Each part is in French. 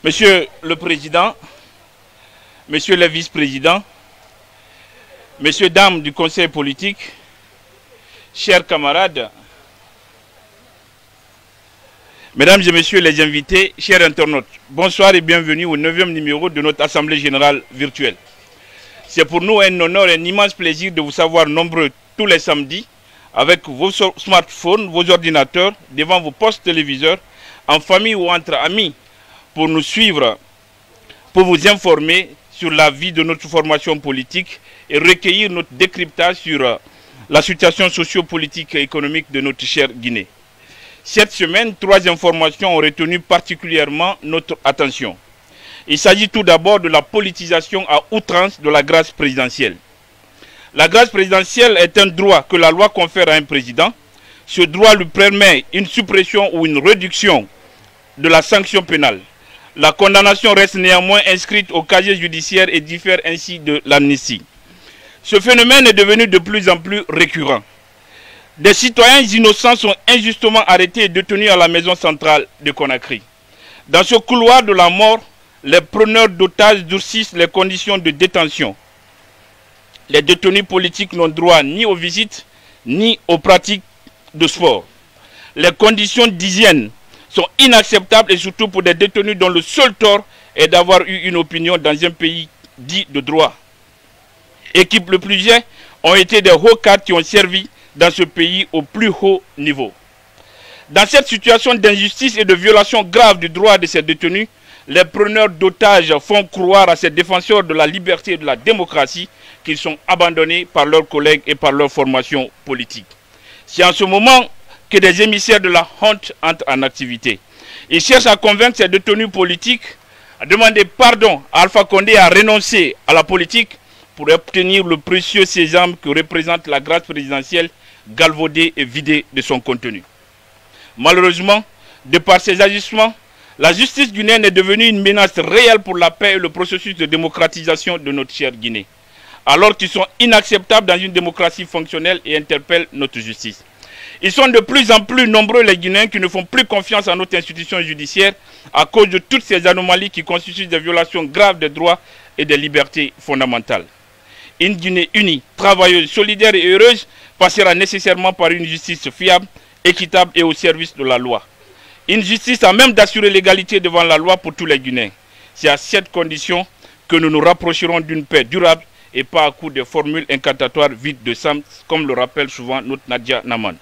Monsieur le Président, Monsieur le Vice-président, Messieurs, Dames du Conseil politique, chers camarades, Mesdames et Messieurs les invités, chers internautes, bonsoir et bienvenue au 9e numéro de notre Assemblée Générale virtuelle. C'est pour nous un honneur et un immense plaisir de vous savoir nombreux tous les samedis avec vos smartphones, vos ordinateurs, devant vos postes téléviseurs, en famille ou entre amis, pour nous suivre, pour vous informer sur la vie de notre formation politique et recueillir notre décryptage sur la situation socio-politique et économique de notre chère Guinée. Cette semaine, 3 informations ont retenu particulièrement notre attention. Il s'agit tout d'abord de la politisation à outrance de la grâce présidentielle. La grâce présidentielle est un droit que la loi confère à un président. Ce droit lui permet une suppression ou une réduction de la sanction pénale. La condamnation reste néanmoins inscrite au casier judiciaire et diffère ainsi de l'amnistie. Ce phénomène est devenu de plus en plus récurrent. Des citoyens innocents sont injustement arrêtés et détenus à la maison centrale de Conakry. Dans ce couloir de la mort, les preneurs d'otages durcissent les conditions de détention. Les détenus politiques n'ont droit ni aux visites, ni aux pratiques de sport. Les conditions d'hygiène sont inacceptables et surtout pour des détenus dont le seul tort est d'avoir eu une opinion dans un pays dit de droit. Et qui, le plus est, ont été des hauts cadres qui ont servi dans ce pays au plus haut niveau. Dans cette situation d'injustice et de violation grave du droit de ces détenus, les preneurs d'otages font croire à ces défenseurs de la liberté et de la démocratie qu'ils sont abandonnés par leurs collègues et par leur formation politique. C'est en ce moment que des émissaires de la honte entrent en activité. Ils cherchent à convaincre ces détenus politiques à demander pardon à Alpha Condé à renoncer à la politique pour obtenir le précieux sésame que représente la grâce présidentielle galvaudée et vidée de son contenu. Malheureusement, de par ces agissements, la justice guinéenne est devenue une menace réelle pour la paix et le processus de démocratisation de notre chère Guinée, alors qu'ils sont inacceptables dans une démocratie fonctionnelle et interpellent notre justice. Ils sont de plus en plus nombreux les Guinéens qui ne font plus confiance à notre institution judiciaire à cause de toutes ces anomalies qui constituent des violations graves des droits et des libertés fondamentales. Une Guinée unie, travailleuse, solidaire et heureuse passera nécessairement par une justice fiable, équitable et au service de la loi. Une justice à même d'assurer l'égalité devant la loi pour tous les Guinéens. C'est à cette condition que nous nous rapprocherons d'une paix durable et pas à coup de formules incantatoires vides de sens, comme le rappelle souvent notre Nadia Naman.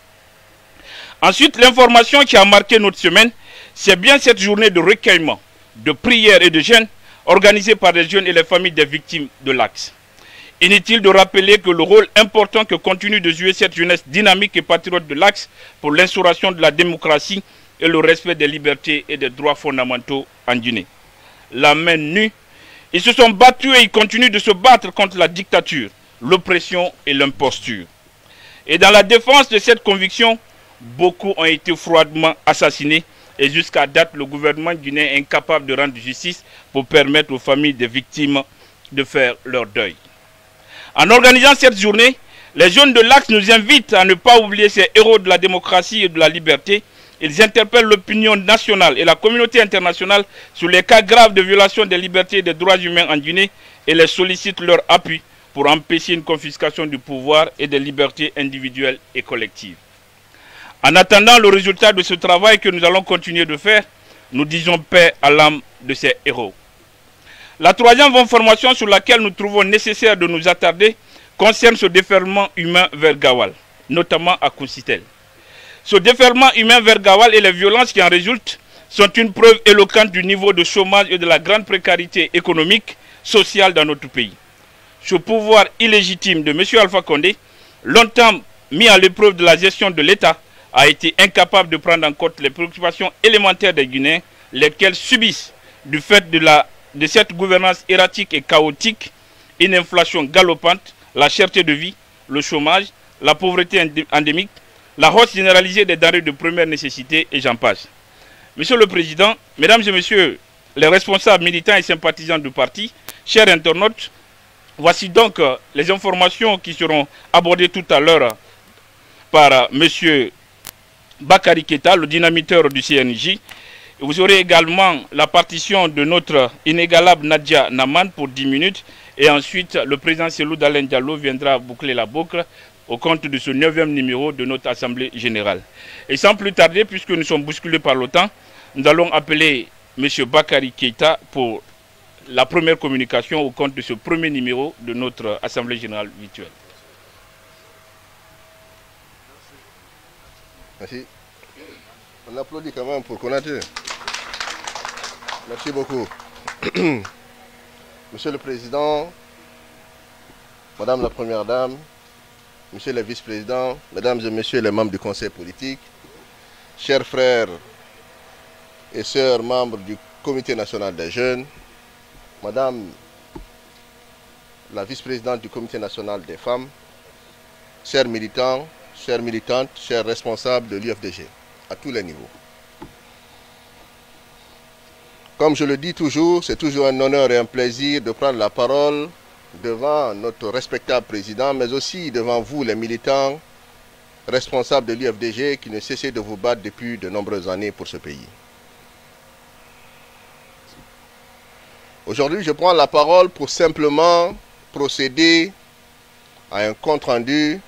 Ensuite, l'information qui a marqué notre semaine, c'est bien cette journée de recueillement, de prière et de jeûne organisée par les jeunes et les familles des victimes de l'Axe. Inutile de rappeler que le rôle important que continue de jouer cette jeunesse dynamique et patriote de l'Axe pour l'instauration de la démocratie et le respect des libertés et des droits fondamentaux en Guinée. La main nue, ils se sont battus et ils continuent de se battre contre la dictature, l'oppression et l'imposture. Et dans la défense de cette conviction, beaucoup ont été froidement assassinés et jusqu'à date, le gouvernement guinéen est incapable de rendre justice pour permettre aux familles des victimes de faire leur deuil. En organisant cette journée, les jeunes de l'Axe nous invitent à ne pas oublier ces héros de la démocratie et de la liberté. Ils interpellent l'opinion nationale et la communauté internationale sur les cas graves de violation des libertés et des droits humains en Guinée et les sollicitent leur appui pour empêcher une confiscation du pouvoir et des libertés individuelles et collectives. En attendant le résultat de ce travail que nous allons continuer de faire, nous disons paix à l'âme de ces héros. La troisième information sur laquelle nous trouvons nécessaire de nous attarder concerne ce déferlement humain vers Gawal, notamment à Koussitel. Ce déferlement humain vers Gawal et les violences qui en résultent sont une preuve éloquente du niveau de chômage et de la grande précarité économique, sociale dans notre pays. Ce pouvoir illégitime de M. Alpha Condé, longtemps mis à l'épreuve de la gestion de l'État, a été incapable de prendre en compte les préoccupations élémentaires des Guinéens, lesquels subissent, du fait de cette gouvernance erratique et chaotique, une inflation galopante, la cherté de vie, le chômage, la pauvreté endémique, la hausse généralisée des denrées de première nécessité et j'en passe. Monsieur le Président, Mesdames et Messieurs les responsables militants et sympathisants du parti, chers internautes, voici donc les informations qui seront abordées tout à l'heure par Monsieur Bakary Keita, le dynamiteur du CNJ, Vous aurez également la partition de notre inégalable Nadia Naman pour 10 minutes. Et ensuite, le président Selou Dalein Diallo viendra boucler la boucle au compte de ce 9e numéro de notre Assemblée Générale. Et sans plus tarder, puisque nous sommes bousculés par le temps, nous allons appeler M. Bakary Keïta pour la première communication au compte de ce premier numéro de notre Assemblée Générale virtuelle. Merci. On applaudit quand même pour Konaté. Merci beaucoup. Monsieur le Président, Madame la Première Dame, Monsieur le Vice-Président, Mesdames et Messieurs les membres du Conseil politique, chers frères et sœurs membres du Comité national des jeunes, Madame la Vice-Présidente du Comité national des femmes, chers militants, chères militantes, chers responsables de l'UFDG, à tous les niveaux. Comme je le dis toujours, c'est toujours un honneur et un plaisir de prendre la parole devant notre respectable président, mais aussi devant vous, les militants responsables de l'UFDG qui ne cessez de vous battre depuis de nombreuses années pour ce pays. Aujourd'hui, je prends la parole pour simplement procéder à un compte-rendu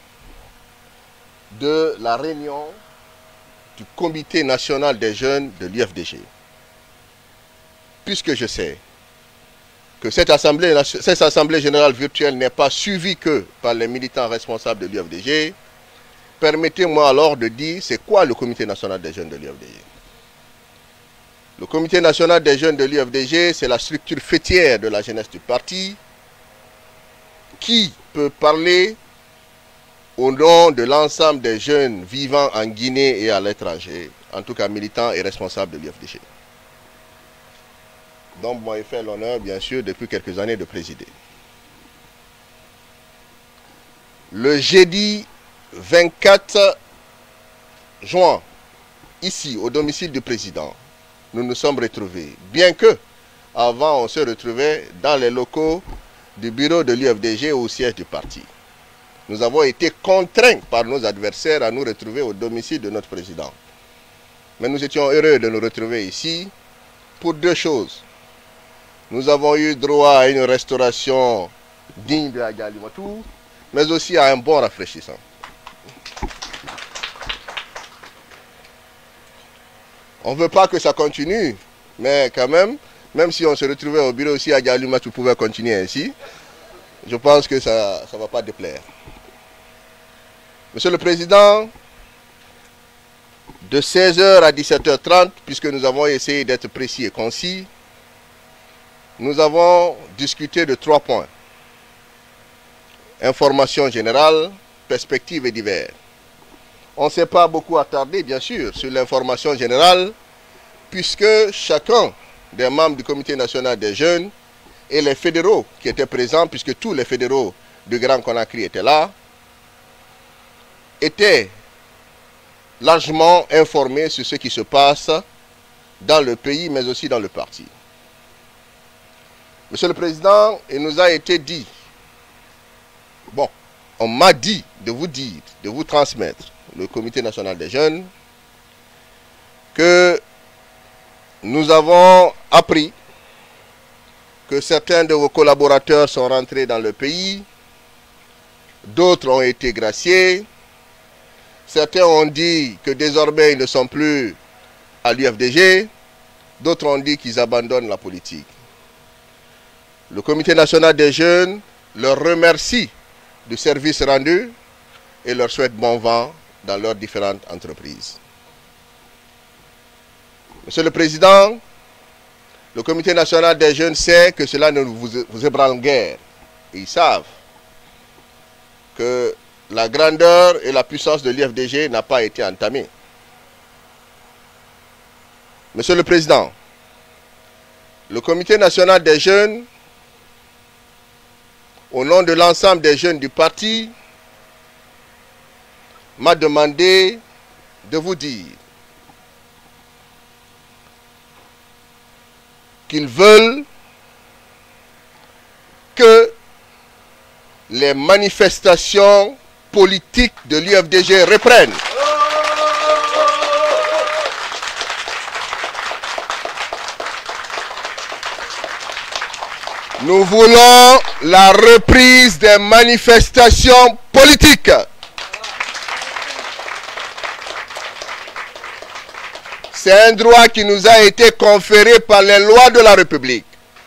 de la réunion du Comité national des jeunes de l'UFDG. Puisque je sais que cette assemblée générale virtuelle n'est pas suivie que par les militants responsables de l'UFDG, permettez-moi alors de dire c'est quoi le Comité national des jeunes de l'UFDG. Le Comité national des jeunes de l'UFDG, c'est la structure fêtière de la jeunesse du parti qui peut parler au nom de l'ensemble des jeunes vivant en Guinée et à l'étranger, en tout cas militants et responsables de l'UFDG. Donc, moi, il fait l'honneur, bien sûr, depuis quelques années de présider. Le jeudi 24 juin, ici, au domicile du président, nous nous sommes retrouvés. Bien que, avant, on se retrouvait dans les locaux du bureau de l'UFDG au siège du parti. Nous avons été contraints par nos adversaires à nous retrouver au domicile de notre président. Mais nous étions heureux de nous retrouver ici pour deux choses. Nous avons eu droit à une restauration digne de la Galimatou, mais aussi à un bon rafraîchissant. On ne veut pas que ça continue, mais quand même si on se retrouvait au bureau aussi à Galimatou, on pouvait continuer ainsi. Je pense que ça ne va pas déplaire. Monsieur le Président, de 16h à 17h30, puisque nous avons essayé d'être précis et concis, nous avons discuté de 3 points. Information générale, perspectives et divers. On ne s'est pas beaucoup attardé, bien sûr, sur l'information générale, puisque chacun des membres du Comité national des jeunes et les fédéraux qui étaient présents, puisque tous les fédéraux du Grand Conakry étaient là, étaient largement informés sur ce qui se passe dans le pays, mais aussi dans le parti. Monsieur le Président, il nous a été dit, bon, on m'a dit de vous transmettre, le Comité national des jeunes, que nous avons appris que certains de vos collaborateurs sont rentrés dans le pays, d'autres ont été graciés, certains ont dit que désormais ils ne sont plus à l'UFDG, d'autres ont dit qu'ils abandonnent la politique. Le Comité national des jeunes leur remercie du service rendu et leur souhaite bon vent dans leurs différentes entreprises. Monsieur le Président, le Comité national des jeunes sait que cela ne vous ébranle guère. Et ils savent que la grandeur et la puissance de l'UFDG n'a pas été entamée. Monsieur le Président, le Comité national des jeunes, au nom de l'ensemble des jeunes du parti, m'a demandé de vous dire qu'ils veulent que les manifestations politiques de l'UFDG reprennent. Nous voulons la reprise des manifestations politiques. C'est un droit qui nous a été conféré par les lois de la République.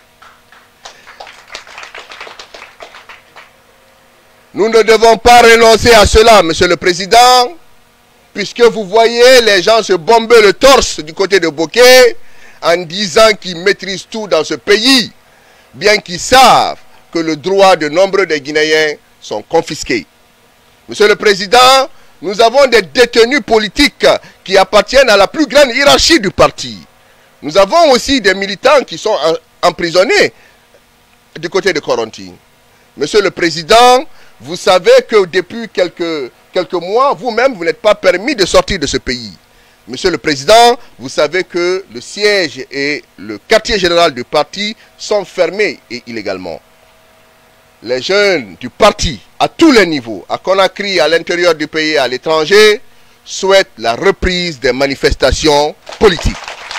Nous ne devons pas renoncer à cela, Monsieur le Président, puisque vous voyez les gens se bomber le torse du côté de Bokeh en disant qu'ils maîtrisent tout dans ce pays, bien qu'ils savent que le droit de nombreux des Guinéens sont confisqués. Monsieur le Président, nous avons des détenus politiques qui appartiennent à la plus grande hiérarchie du parti. Nous avons aussi des militants qui sont emprisonnés du côté de Koronti. Monsieur le Président, vous savez que depuis quelques mois, vous-même, vous n'êtes pas permis de sortir de ce pays. Monsieur le Président, vous savez que le siège et le quartier général du parti sont fermés et illégalement. Les jeunes du parti, à tous les niveaux, à Conakry, à l'intérieur du pays et à l'étranger, souhaitent la reprise des manifestations politiques.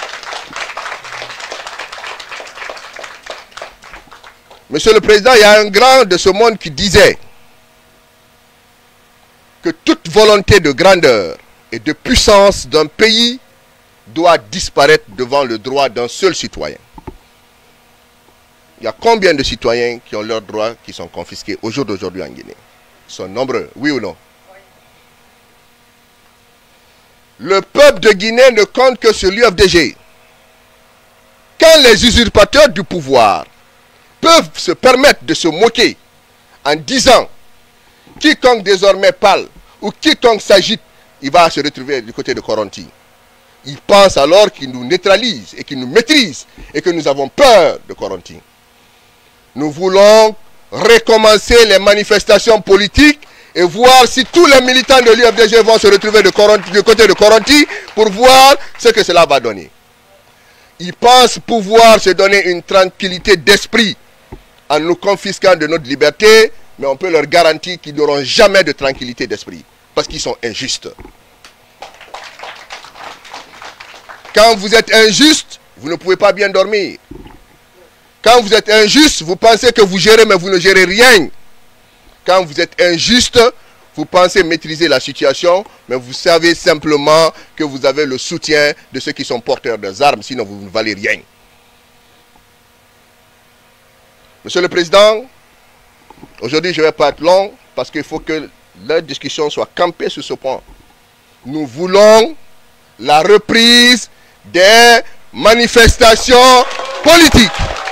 Monsieur le Président, il y a un grand de ce monde qui disait que toute volonté de grandeur et de puissance d'un pays doit disparaître devant le droit d'un seul citoyen. Il y a combien de citoyens qui ont leurs droits qui sont confisqués au jour d'aujourd'hui en Guinée? Ils sont nombreux, oui ou non? Le peuple de Guinée ne compte que sur l'UFDG. Quand les usurpateurs du pouvoir peuvent se permettre de se moquer en disant quiconque désormais parle ou quiconque s'agite, il va se retrouver du côté de Koronti. Ils pensent alors qu'ils nous neutralisent et qu'ils nous maîtrisent et que nous avons peur de Koronti. Nous voulons recommencer les manifestations politiques et voir si tous les militants de l'UFDG vont se retrouver du côté de Koronti pour voir ce que cela va donner. Ils pensent pouvoir se donner une tranquillité d'esprit en nous confisquant de notre liberté, mais on peut leur garantir qu'ils n'auront jamais de tranquillité d'esprit, parce qu'ils sont injustes. Quand vous êtes injuste, vous ne pouvez pas bien dormir. Quand vous êtes injuste, vous pensez que vous gérez, mais vous ne gérez rien. Quand vous êtes injuste, vous pensez maîtriser la situation, mais vous savez simplement que vous avez le soutien de ceux qui sont porteurs des armes, sinon vous ne valez rien. Monsieur le Président, aujourd'hui je ne vais pas être long, parce qu'il faut que la discussion soit campée sur ce point. Nous voulons la reprise des manifestations politiques.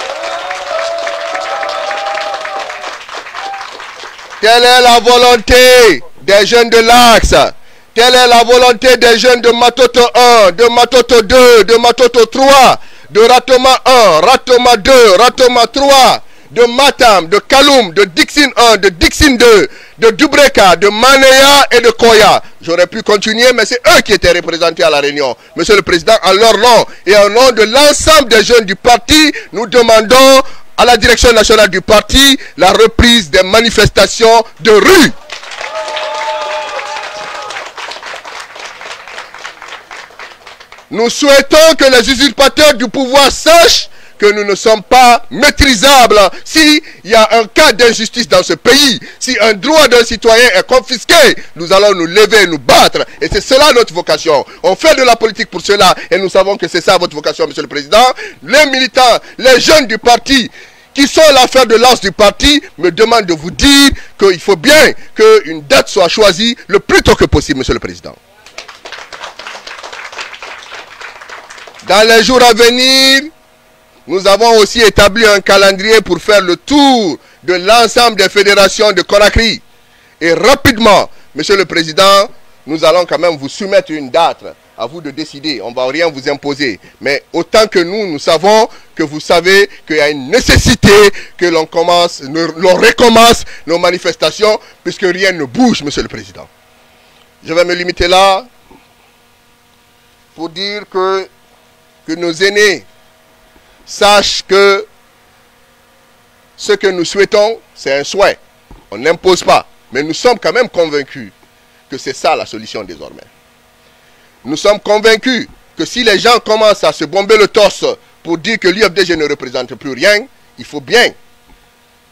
Telle est la volonté des jeunes de l'Axe. Telle est la volonté des jeunes de Matoto 1, de Matoto 2, de Matoto 3, de Ratoma 1, Ratoma 2, Ratoma 3, de Matam, de Kaloum, de Dixin 1, de Dixin 2, de Dubreka, de Manéa et de Koya. J'aurais pu continuer, mais c'est eux qui étaient représentés à la réunion. Monsieur le Président, en leur nom et en nom de l'ensemble des jeunes du parti, nous demandons à la direction nationale du parti la reprise des manifestations de rue. Nous souhaitons que les usurpateurs du pouvoir sachent que nous ne sommes pas maîtrisables. S'il y a un cas d'injustice dans ce pays, si un droit d'un citoyen est confisqué, nous allons nous lever et nous battre. Et c'est cela notre vocation. On fait de la politique pour cela et nous savons que c'est ça votre vocation, Monsieur le Président. Les militants, les jeunes du parti, qui sont l'affaire de lance du parti, me demandent de vous dire qu'il faut bien qu'une date soit choisie le plus tôt que possible, Monsieur le Président. Dans les jours à venir, nous avons aussi établi un calendrier pour faire le tour de l'ensemble des fédérations de Conakry. Et rapidement, Monsieur le Président, nous allons quand même vous soumettre une date. À vous de décider, on ne va rien vous imposer. Mais autant que nous savons que vous savez qu'il y a une nécessité que l'on recommence nos manifestations, puisque rien ne bouge, Monsieur le Président. Je vais me limiter là pour dire que nos aînés sachent que ce que nous souhaitons, c'est un souhait. On n'impose pas. Mais nous sommes quand même convaincus que c'est ça la solution désormais. Nous sommes convaincus que si les gens commencent à se bomber le torse pour dire que l'UFDG ne représente plus rien, il faut bien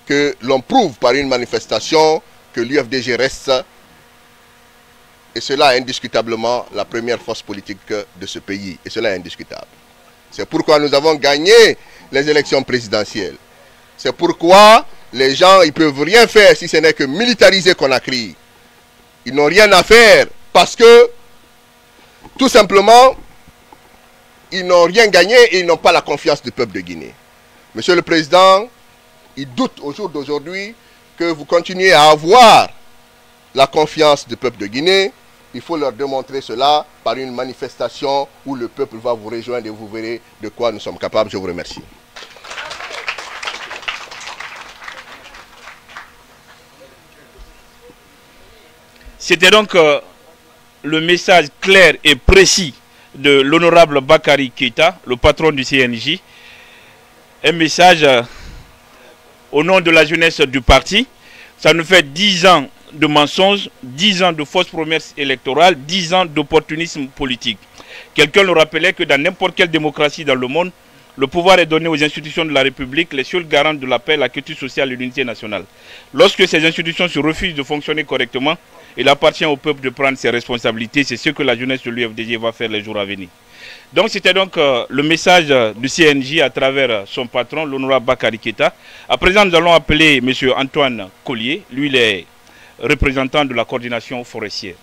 que l'on prouve par une manifestation que l'UFDG reste, et cela est indiscutablement la première force politique de ce pays, et cela est indiscutable. C'est pourquoi nous avons gagné les élections présidentielles. C'est pourquoi les gens, ils ne peuvent rien faire si ce n'est que militariser Conakry. Ils n'ont rien à faire parce que, tout simplement, ils n'ont rien gagné et ils n'ont pas la confiance du peuple de Guinée. Monsieur le Président, il doute au jour d'aujourd'hui que vous continuez à avoir la confiance du peuple de Guinée. Il faut leur démontrer cela par une manifestation où le peuple va vous rejoindre et vous verrez de quoi nous sommes capables. Je vous remercie. C'était donc le message clair et précis de l'honorable Bakary Keïta, le patron du CNJ. Un message au nom de la jeunesse du parti. Ça nous fait 10 ans de mensonges, 10 ans de fausses promesses électorales, 10 ans d'opportunisme politique. Quelqu'un le rappelait que dans n'importe quelle démocratie dans le monde, le pouvoir est donné aux institutions de la République, les seules garantes de la paix, la quiétude sociale et l'unité nationale. Lorsque ces institutions se refusent de fonctionner correctement, il appartient au peuple de prendre ses responsabilités. C'est ce que la jeunesse de l'UFDG va faire les jours à venir. Donc c'était donc le message du CNJ à travers son patron, l'honorable Bakary Keïta. À présent, nous allons appeler M. Antoine Collier. Lui, il est représentant de la coordination forestière.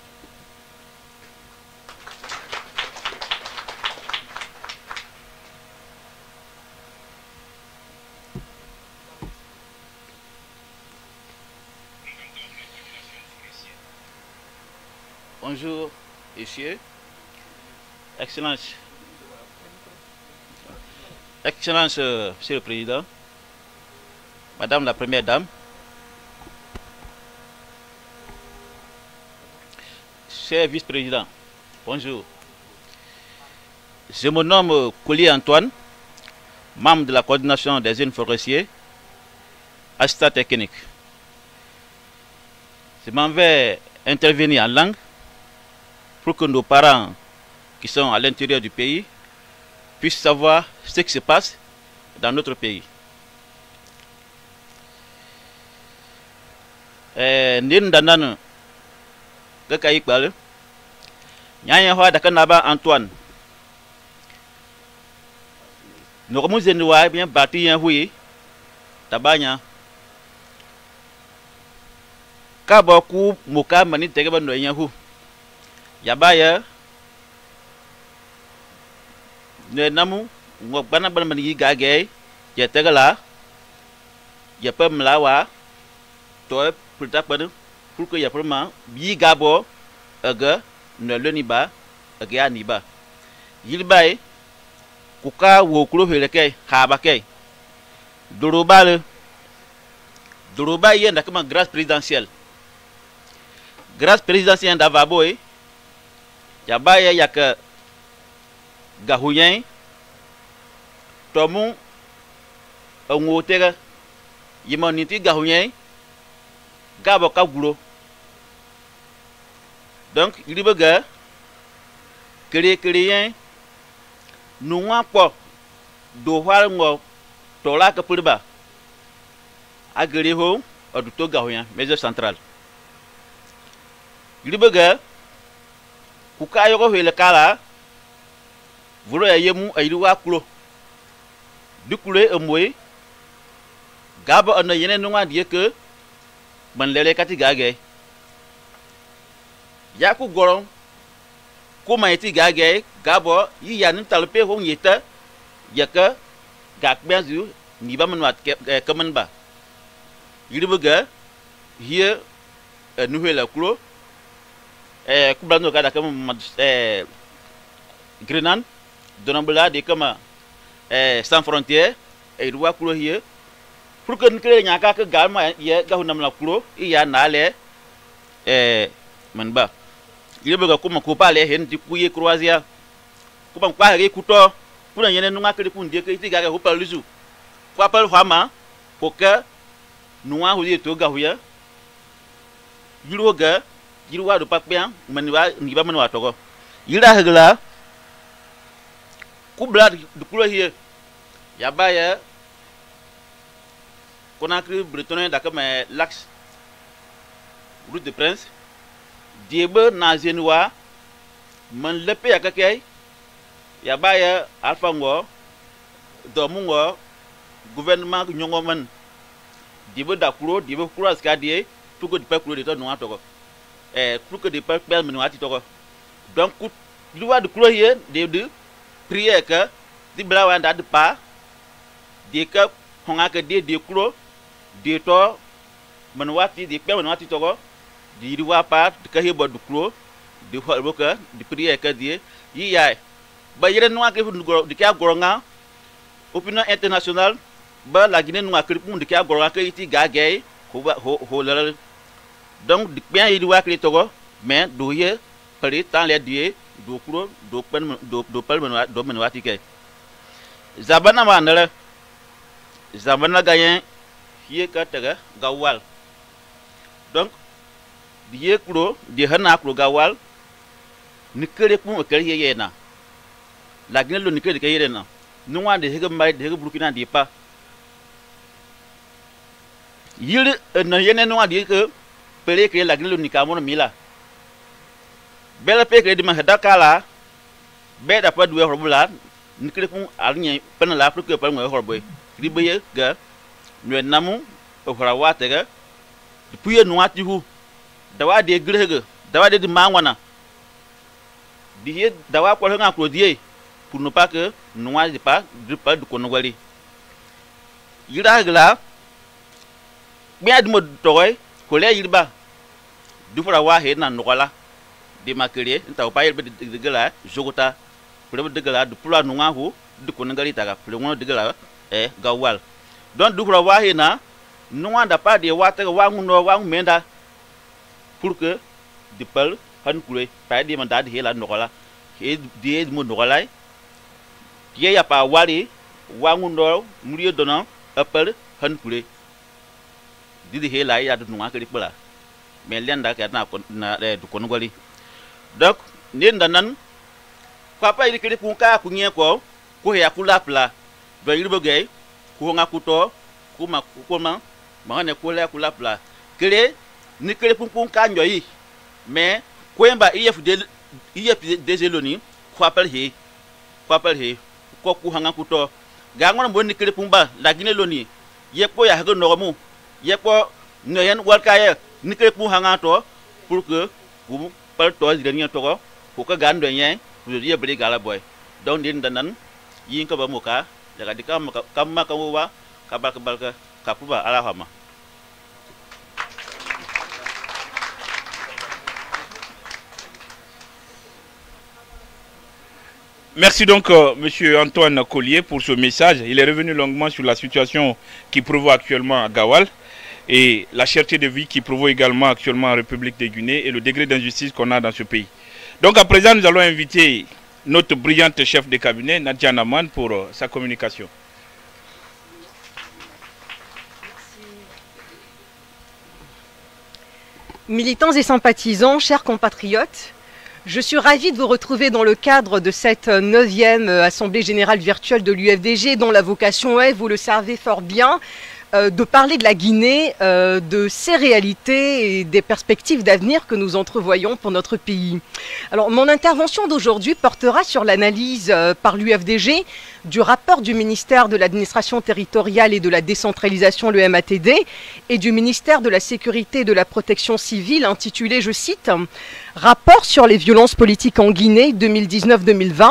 Bonjour, messieurs. Excellence. Excellence, Monsieur le Président, Madame la Première Dame, cher Vice-Président, bonjour. Je me nomme Collier Antoine, membre de la coordination des jeunes forestiers, assistant technique. Je m'en vais intervenir en langue pour que nos parents qui sont à l'intérieur du pays puissent savoir ce qui se passe dans notre pays. Nindandan Gakaïkbal, Nyanyawa Dakanaba Antoine. Nous remousons bien bâti un oui, Tabanya. Kaboku Muka Mani Tegaban no Yahu. Yabaya ne namu ngok bana ban man yi gage ya tegala ya pem lawa to puta padu pour que ya prema yi gabo aga ne le niba aga aniba yilbai kuka wo kulo heleke haba kay doroba yenda comme grâce présidentielle d'Avaboy. Yabaya yaka gahuyen tomu ngotega yimoniti gahuyen gabo kagulo donc il bega créer nuwa po do war ngo tola ka purba agri ho oduto gahuyen maison centrale il bega kuka yoko hele kala vulo ya yemu ayiwa kulo dukule emwe gabo ana yene nunga die ke ban lele kati gage ya ku goron ku maiti gage gabo yi ya nin talpe ho nyeta yaka gak benzu ni ba man wat kaman ba yiribuga hier nuhela kulo Kublano kada comme Grenade, Donambula de comme sans frontières et doit courir pour que nous créions un cas que Galma y Gahunam la Clo, il y a Nale Manba. Il veut comme coupa les hens du couiller croisia. Comme pas récoutant pour un yen noir que le pont de Gaga ou pas le zoo. Quoi pas le Hama pour que nous avons eu tout Gahuya. Yuroga. Jiwa do pak bien maniwa ngiba manwa togo yira hagla kubla du kulo hiye yabaya Conakry, Bretonne, d'accord, mais l'axe route de Prince, Diebe, Nazenoua, man lepe ya kakay, ya baya Alpha Ngo, Domungo, gouvernement Nyongoman, Diebe Dakuro, Diebe Kura Skadie, pour que des peuples de ton noir toko. Pour que des peuples menouati toko. Donc, loi de courrier, des deux, prière que, des blawanda de pas, des cap, on a que des cours, des torts, menouati, des peuples menouati toko, des lois pas, de cahier de clos, de Holboka, de prière que dit, yai. Bah, il y a noir qui de Kia Goronga, opinion internationale, bah, la Guinée noire qui répond de Kia Goronga qui est gagé, donc, bien il doit créer Togo, mais douye, pari, tant les dieux, d'oukro, d'openouatike. Zabana manere, Zabana gayen, Hiekatega, Gawal. Donc, die kuro, die hanakro Gawal, Nikere pour Kayena. La Guinée le Niké de Kayena. Nous avons des Hegemai, des Burkina di pas. Il ne y a pas dit que Pele créer la Guinée le Nikamon Mila. Belle pe créer de Mahadakala, Belle à pas de Robula, Niké pour Alien, Penala, pour que Palme Horboy. Riboye, Ga, nous n'avons pas Watega, depuis un noir du Hou, Dawa de Greg, Dawa de Mawana. Dawa pour un applaudie, pour ne pas que nous n'ayons pas de Konowali. Il a là, bien de mode toy, collègue il bat. Du pour avoir un nola, des maquillés, un tapaille de gala, Jogota, pour le de gala, de Pula Nouahou, de Konagalita, pour le monde de gala, et Gawal. Donc, du pour avoir un, nous n'avons pas de water, one menda, pour que de Pearl, un coulé, pas des mandats de la Nola, et des Monola, qui est à pas Wally, one Mourir donnant, Apple, un coulé. Didi hela ya du noa kali pula mais lenda ka na du konogoli donc nenda nan papa il kali punka kunye ko ya kula pla do yirbo gay ko nga kuto kuma kuma ma ne ko la kula pla kele ni kele punka nyoyi mais kwemba if dezeloni ko apel he ko ku hanga kuto ga ngona bon ni kele pumba la Guinée loni yepo ya hago nomu yepo noyen walkaye nikre pour hangato pour que vous par toi dernier togo pour que gande yen vous dire bri gala boy donc din danan yin ka ba muka daga dikam kamma kamuwa kabalka kapuba ala hama. Merci donc Monsieur Antoine Collier pour ce message. Il est revenu longuement sur la situation qui prévaut actuellement à Gawal et la cherté de vie qui prévaut également actuellement en République de Guinée et le degré d'injustice qu'on a dans ce pays. Donc à présent, nous allons inviter notre brillante chef de cabinet, Nadia Naman, pour sa communication. Militants et sympathisants, chers compatriotes, je suis ravie de vous retrouver dans le cadre de cette 9e Assemblée Générale Virtuelle de l'UFDG dont la vocation est, vous le savez fort bien, de parler de la Guinée, de ses réalités et des perspectives d'avenir que nous entrevoyons pour notre pays. Alors, mon intervention d'aujourd'hui portera sur l'analyse par l'UFDG du rapport du ministère de l'Administration territoriale et de la décentralisation, le MATD, et du ministère de la Sécurité et de la Protection civile, intitulé, je cite, « Rapport sur les violences politiques en Guinée 2019-2020 »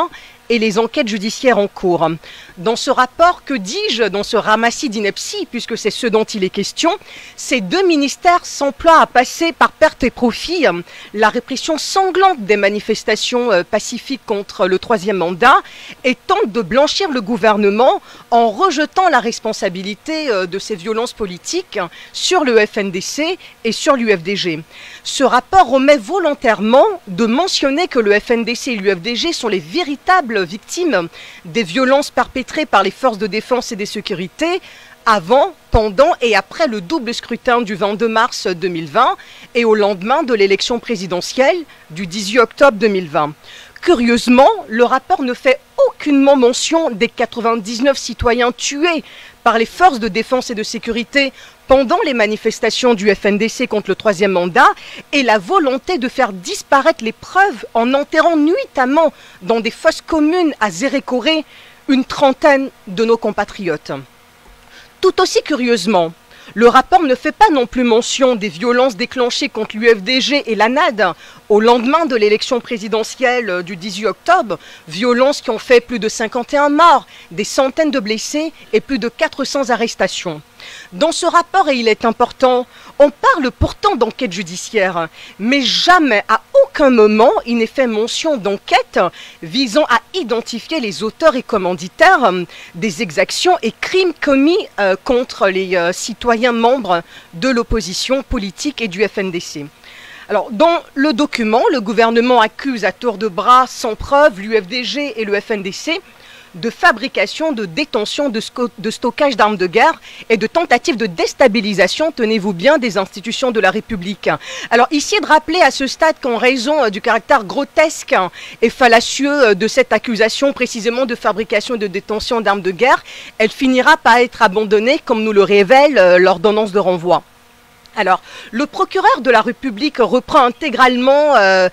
et les enquêtes judiciaires en cours. Dans ce rapport, que dis-je, dans ce ramassis d'inepties, puisque c'est ce dont il est question, ces deux ministères s'emploient à passer par perte et profit la répression sanglante des manifestations pacifiques contre le 3e mandat et tentent de blanchir le gouvernement en rejetant la responsabilité de ces violences politiques sur le FNDC et sur l'UFDG. Ce rapport omet volontairement de mentionner que le FNDC et l'UFDG sont les véritables victimes des violences perpétrées par les forces de défense et de sécurité avant, pendant et après le double scrutin du 22 mars 2020 et au lendemain de l'élection présidentielle du 18 octobre 2020. Curieusement, le rapport ne fait aucunement mention des 99 citoyens tués par les forces de défense et de sécurité pendant les manifestations du FNDC contre le troisième mandat et la volonté de faire disparaître les preuves en enterrant nuitamment dans des fosses communes à Zérékoré une trentaine de nos compatriotes. Tout aussi curieusement, le rapport ne fait pas non plus mention des violences déclenchées contre l'UFDG et l'ANAD au lendemain de l'élection présidentielle du 18 octobre, violences qui ont fait plus de 51 morts, des centaines de blessés et plus de 400 arrestations. Dans ce rapport, et il est important, on parle pourtant d'enquête judiciaire, mais jamais, à aucun moment, il n'est fait mention d'enquête visant à identifier les auteurs et commanditaires des exactions et crimes commis contre les citoyens membres de l'opposition politique et du FNDC. Alors, dans le document, le gouvernement accuse à tour de bras, sans preuve, l'UFDG et le FNDC de fabrication, de détention, de stockage d'armes de guerre et de tentatives de déstabilisation, tenez-vous bien, des institutions de la République. Alors ici, de rappeler à ce stade qu'en raison du caractère grotesque et fallacieux de cette accusation précisément de fabrication et de détention d'armes de guerre, elle finira par être abandonnée, comme nous le révèle l'ordonnance de renvoi. Alors, le procureur de la République reprend intégralement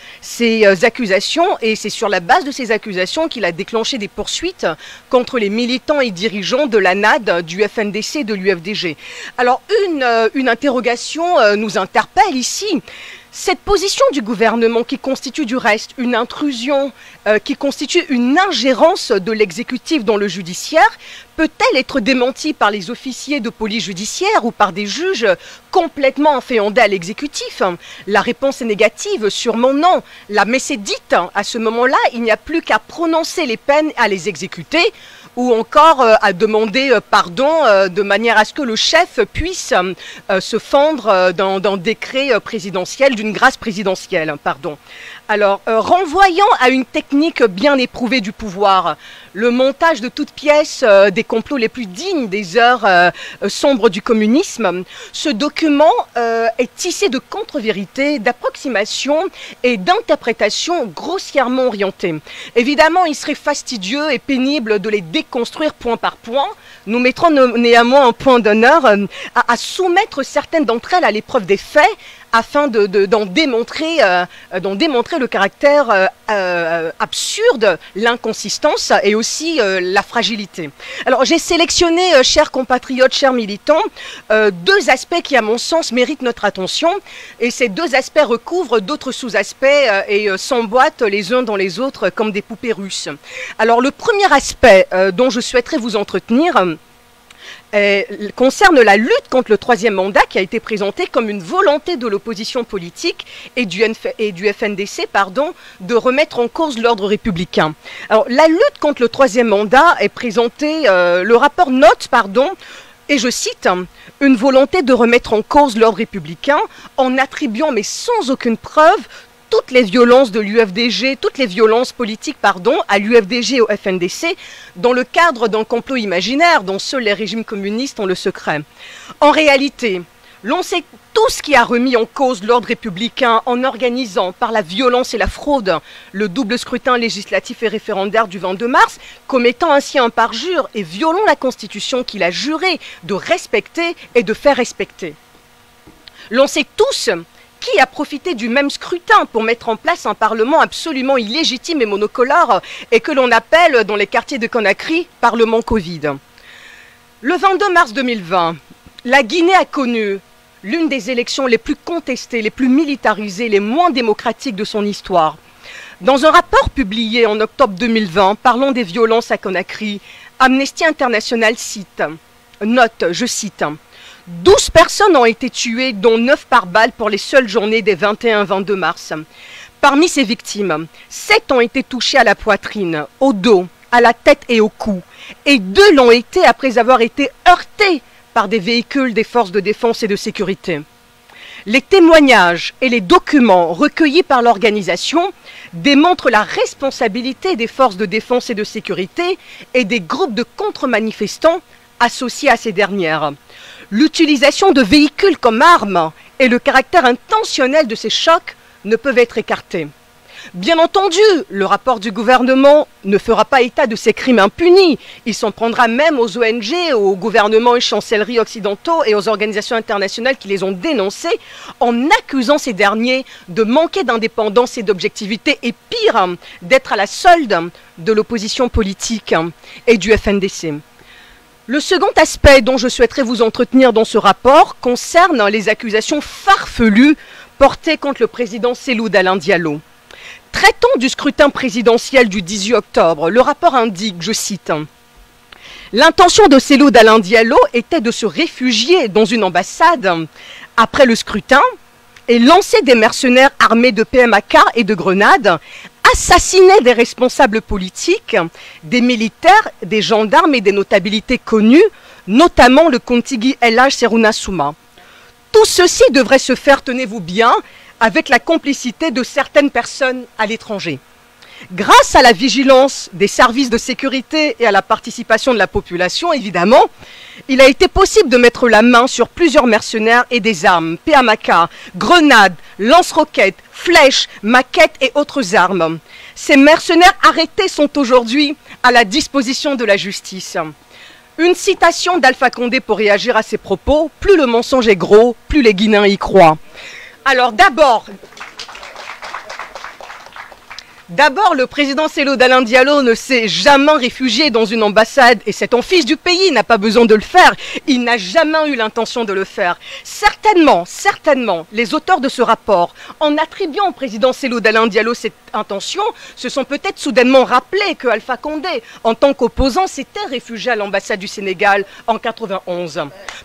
ces accusations et c'est sur la base de ces accusations qu'il a déclenché des poursuites contre les militants et dirigeants de l'ANAD, du FNDC et de l'UFDG. Alors, une interrogation nous interpelle ici. Cette position du gouvernement qui constitue du reste une intrusion, qui constitue une ingérence de l'exécutif dans le judiciaire, peut-elle être démentie par les officiers de police judiciaire ou par des juges complètement inféodés à l'exécutif? La réponse est négative, sûrement non. La messe est dite. À ce moment-là, il n'y a plus qu'à prononcer les peines, à les exécuter, ou encore à demander pardon de manière à ce que le chef puisse se fendre d'un décret présidentiel, d'une grâce présidentielle, pardon. Alors, renvoyant à une technique bien éprouvée du pouvoir, le montage de toutes pièces des complots les plus dignes des heures sombres du communisme, ce document est tissé de contre-vérités, d'approximations et d'interprétations grossièrement orientées. Évidemment, il serait fastidieux et pénible de les déconstruire point par point. Nous mettrons néanmoins un point d'honneur à soumettre certaines d'entre elles à l'épreuve des faits afin d'en démontrer le caractère absurde, l'inconsistance et aussi la fragilité. Alors j'ai sélectionné, chers compatriotes, chers militants, deux aspects qui à mon sens méritent notre attention et ces deux aspects recouvrent d'autres sous-aspects et s'emboîtent les uns dans les autres comme des poupées russes. Alors le premier aspect dont je souhaiterais vous entretenir concerne la lutte contre le troisième mandat qui a été présentée comme une volonté de l'opposition politique et du FNDC de remettre en cause l'ordre républicain. Alors la lutte contre le troisième mandat est présentée, le rapport note, et je cite, une volonté de remettre en cause l'ordre républicain en attribuant, mais sans aucune preuve, toutes les violences de l'UFDG, toutes les violences politiques, à l'UFDG et au FNDC, dans le cadre d'un complot imaginaire dont seuls les régimes communistes ont le secret. En réalité, l'on sait tout ce qui a remis en cause l'ordre républicain en organisant par la violence et la fraude le double scrutin législatif et référendaire du 22 mars, commettant ainsi un parjure et violant la Constitution qu'il a juré de respecter et de faire respecter. L'on sait tous qui a profité du même scrutin pour mettre en place un parlement absolument illégitime et monocolore et que l'on appelle dans les quartiers de Conakry « Parlement Covid ». Le 22 mars 2020, la Guinée a connu l'une des élections les plus contestées, les plus militarisées, les moins démocratiques de son histoire. Dans un rapport publié en octobre 2020 parlant des violences à Conakry, Amnesty International note, je cite, 12 personnes ont été tuées, dont 9 par balle pour les seules journées des 21-22 mars. Parmi ces victimes, 7 ont été touchées à la poitrine, au dos, à la tête et au cou, et 2 l'ont été après avoir été heurtés par des véhicules des forces de défense et de sécurité. Les témoignages et les documents recueillis par l'organisation démontrent la responsabilité des forces de défense et de sécurité et des groupes de contre-manifestants associés à ces dernières. L'utilisation de véhicules comme armes et le caractère intentionnel de ces chocs ne peuvent être écartés. Bien entendu, le rapport du gouvernement ne fera pas état de ces crimes impunis. Il s'en prendra même aux ONG, aux gouvernements et chancelleries occidentaux et aux organisations internationales qui les ont dénoncés en accusant ces derniers de manquer d'indépendance et d'objectivité et pire, d'être à la solde de l'opposition politique et du FNDC. Le second aspect dont je souhaiterais vous entretenir dans ce rapport concerne les accusations farfelues portées contre le président Cellou Dalein Diallo. Traitant du scrutin présidentiel du 18 octobre, le rapport indique, je cite, « L'intention de Cellou Dalein Diallo était de se réfugier dans une ambassade après le scrutin et lancer des mercenaires armés de PMAK et de grenades, assassiner des responsables politiques, des militaires, des gendarmes et des notabilités connues, notamment le Kontigi El Hadj Serouna Souma. Tout ceci devrait se faire, tenez-vous bien, avec la complicité de certaines personnes à l'étranger. Grâce à la vigilance des services de sécurité et à la participation de la population, évidemment, il a été possible de mettre la main sur plusieurs mercenaires et des armes, PMAK, grenades, lance-roquettes, flèches, maquettes et autres armes. Ces mercenaires arrêtés sont aujourd'hui à la disposition de la justice. Une citation d'Alpha Condé pour réagir à ces propos, « Plus le mensonge est gros, plus les Guinéens y croient ». Alors D'abord, le président Cellou Dalein Diallo ne s'est jamais réfugié dans une ambassade et c'est un fils du pays, il n'a pas besoin de le faire. Il n'a jamais eu l'intention de le faire. Certainement, les auteurs de ce rapport, en attribuant au président Cellou Dalein Diallo cette intention, se sont peut-être soudainement rappelés que Alpha Condé, en tant qu'opposant, s'était réfugié à l'ambassade du Sénégal en 91.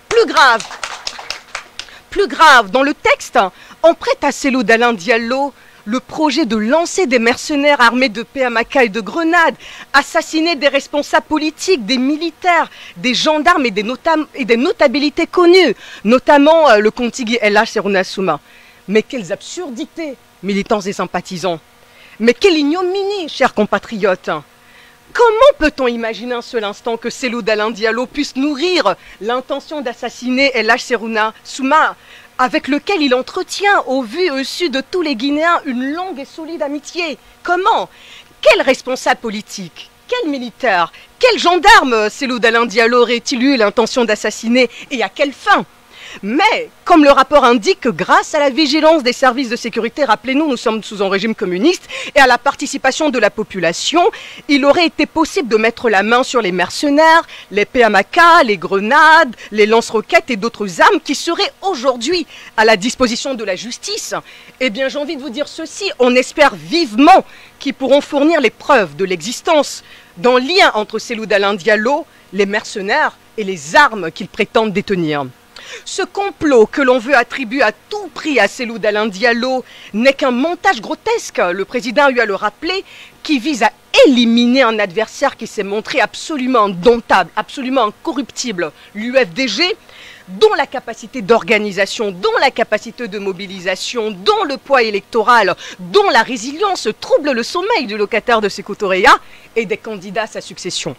Plus grave, dans le texte, on prête à Cellou Dalein Diallo le projet de lancer des mercenaires armés de PMAK et de grenades, assassiner des responsables politiques, des militaires, des gendarmes et des notabilités connues, notamment le Kontigi El Hadj Serouna Souma. Mais quelles absurdités, militants et sympathisants. Mais quelle ignominie, chers compatriotes. Comment peut-on imaginer un seul instant que Cellou Dalein Diallo puisse nourrir l'intention d'assassiner El Hadj Serouna Souma, avec lequel il entretient, au vu et au su de tous les Guinéens, une longue et solide amitié? Comment? Quel responsable politique? Quel militaire? Quel gendarme Cellou Dalein Diallo aurait-il eu l'intention d'assassiner et à quelle fin? Mais, comme le rapport indique, grâce à la vigilance des services de sécurité, rappelez-nous, nous sommes sous un régime communiste, et à la participation de la population, il aurait été possible de mettre la main sur les mercenaires, les PMAK, les grenades, les lance-roquettes et d'autres armes qui seraient aujourd'hui à la disposition de la justice. Eh bien, j'ai envie de vous dire ceci, on espère vivement qu'ils pourront fournir les preuves de l'existence d'un lien entre Cellou Dalein Diallo, les mercenaires et les armes qu'ils prétendent détenir. Ce complot que l'on veut attribuer à tout prix à Cellou Dalein Diallo n'est qu'un montage grotesque, le président a eu à le rappeler, qui vise à éliminer un adversaire qui s'est montré absolument indomptable, absolument incorruptible, l'UFDG, dont la capacité d'organisation, dont la capacité de mobilisation, dont le poids électoral, dont la résilience trouble le sommeil du locataire de Sékou Touré et des candidats à sa succession.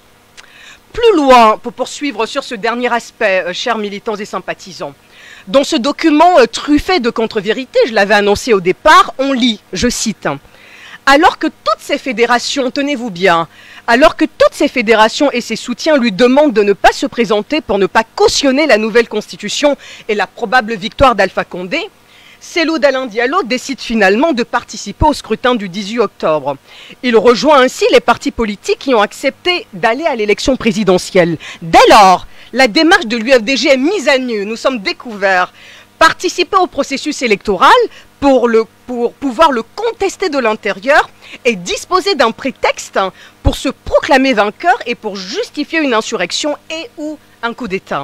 Plus loin, pour poursuivre sur ce dernier aspect, chers militants et sympathisants, dans ce document truffé de contre-vérités, je l'avais annoncé au départ, on lit, je cite, « Alors que toutes ces fédérations, tenez-vous bien, alors que toutes ces fédérations et ses soutiens lui demandent de ne pas se présenter pour ne pas cautionner la nouvelle constitution et la probable victoire d'Alpha Condé, Cellou Dalein Diallo décide finalement de participer au scrutin du 18 octobre. Il rejoint ainsi les partis politiques qui ont accepté d'aller à l'élection présidentielle. Dès lors, la démarche de l'UFDG est mise à nu, nous sommes découverts. Participer au processus électoral pour pouvoir le contester de l'intérieur et disposer d'un prétexte pour se proclamer vainqueur et pour justifier une insurrection et ou un coup d'État.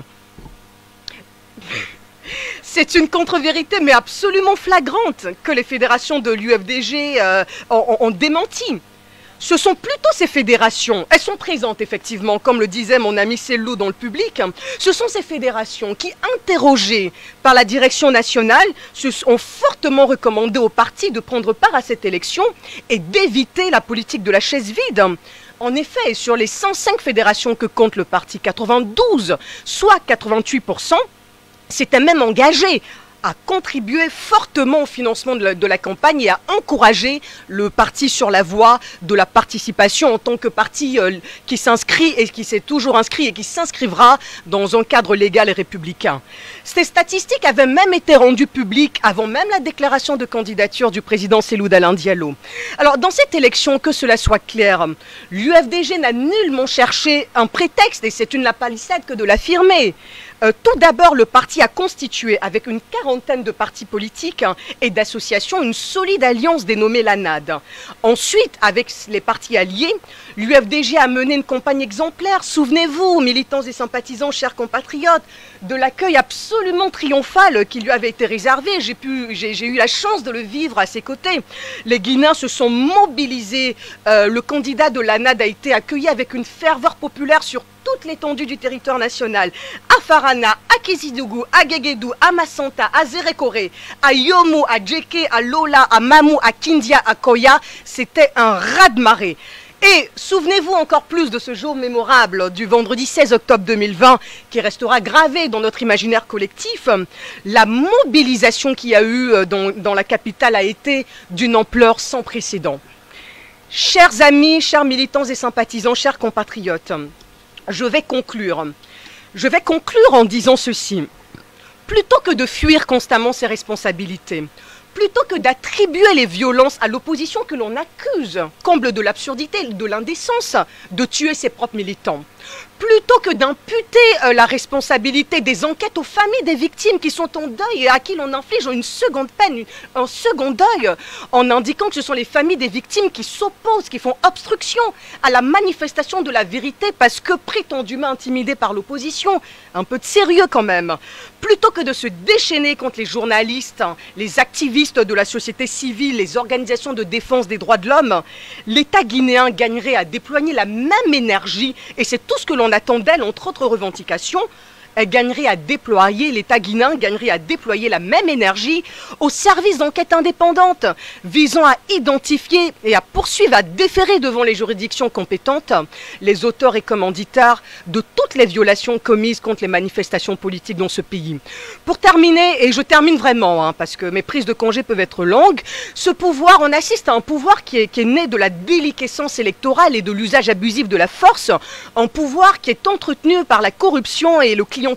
C'est une contre-vérité, mais absolument flagrante, que les fédérations de l'UFDG ont démenti. Ce sont plutôt ces fédérations, elles sont présentes effectivement, comme le disait mon ami Cellou dans le public, ce sont ces fédérations qui, interrogées par la direction nationale, ont fortement recommandé au parti de prendre part à cette élection et d'éviter la politique de la chaise vide. En effet, sur les 105 fédérations que compte le parti, 92, soit 88%, s'était même engagé a contribué fortement au financement de la campagne et a encouragé le parti sur la voie de la participation en tant que parti qui s'inscrit et qui s'est toujours inscrit et qui s'inscrivra dans un cadre légal et républicain. Ces statistiques avaient même été rendues publiques avant même la déclaration de candidature du président Cellou Dalein Diallo. Alors dans cette élection, que cela soit clair, l'UFDG n'a nullement cherché un prétexte, et c'est une lapalissade que de l'affirmer. Tout d'abord, le parti a constitué, avec une quarantaine de partis politiques et d'associations, une solide alliance dénommée l'ANAD. Ensuite, avec les partis alliés, l'UFDG a mené une campagne exemplaire. Souvenez-vous, militants et sympathisants, chers compatriotes, de l'accueil absolument triomphal qui lui avait été réservé. J'ai eu la chance de le vivre à ses côtés. Les Guinéens se sont mobilisés. Le candidat de l'ANAD a été accueilli avec une ferveur populaire sur toute l'étendue du territoire national. À Farana, à Kézidougou, à Guéguédou, à Massanta, à Zérékoré, à Yomo, à Djeke, à Lola, à Mamou, à Kindia, à Koya, c'était un raz-de-marée. Et souvenez-vous encore plus de ce jour mémorable du vendredi 16 octobre 2020 qui restera gravé dans notre imaginaire collectif. La mobilisation qu'il y a eu dans la capitale a été d'une ampleur sans précédent. Chers amis, chers militants et sympathisants, chers compatriotes, je vais conclure en disant ceci. Plutôt que de fuir constamment ses responsabilités, plutôt que d'attribuer les violences à l'opposition que l'on accuse, comble de l'absurdité, de l'indécence, de tuer ses propres militants, plutôt que d'imputer la responsabilité des enquêtes aux familles des victimes qui sont en deuil et à qui l'on inflige une seconde peine, un second deuil, en indiquant que ce sont les familles des victimes qui s'opposent, qui font obstruction à la manifestation de la vérité parce que prétendument intimidées par l'opposition. Un peu de sérieux quand même. Plutôt que de se déchaîner contre les journalistes, les activistes de la société civile, les organisations de défense des droits de l'homme, l'État guinéen gagnerait à déployer la même énergie, et c'est tout ce que l'on attend d'elle, entre autres revendications. Elle gagnerait à déployer, l'État guinéen gagnerait à déployer la même énergie au service d'enquêtes indépendantes visant à identifier et à poursuivre, à déférer devant les juridictions compétentes les auteurs et commanditaires de toutes les violations commises contre les manifestations politiques dans ce pays. Pour terminer, et je termine vraiment, parce que mes prises de congé peuvent être longues, ce pouvoir, on assiste à un pouvoir qui est né de la déliquescence électorale et de l'usage abusif de la force, un pouvoir qui est entretenu par la corruption et le clientélisme.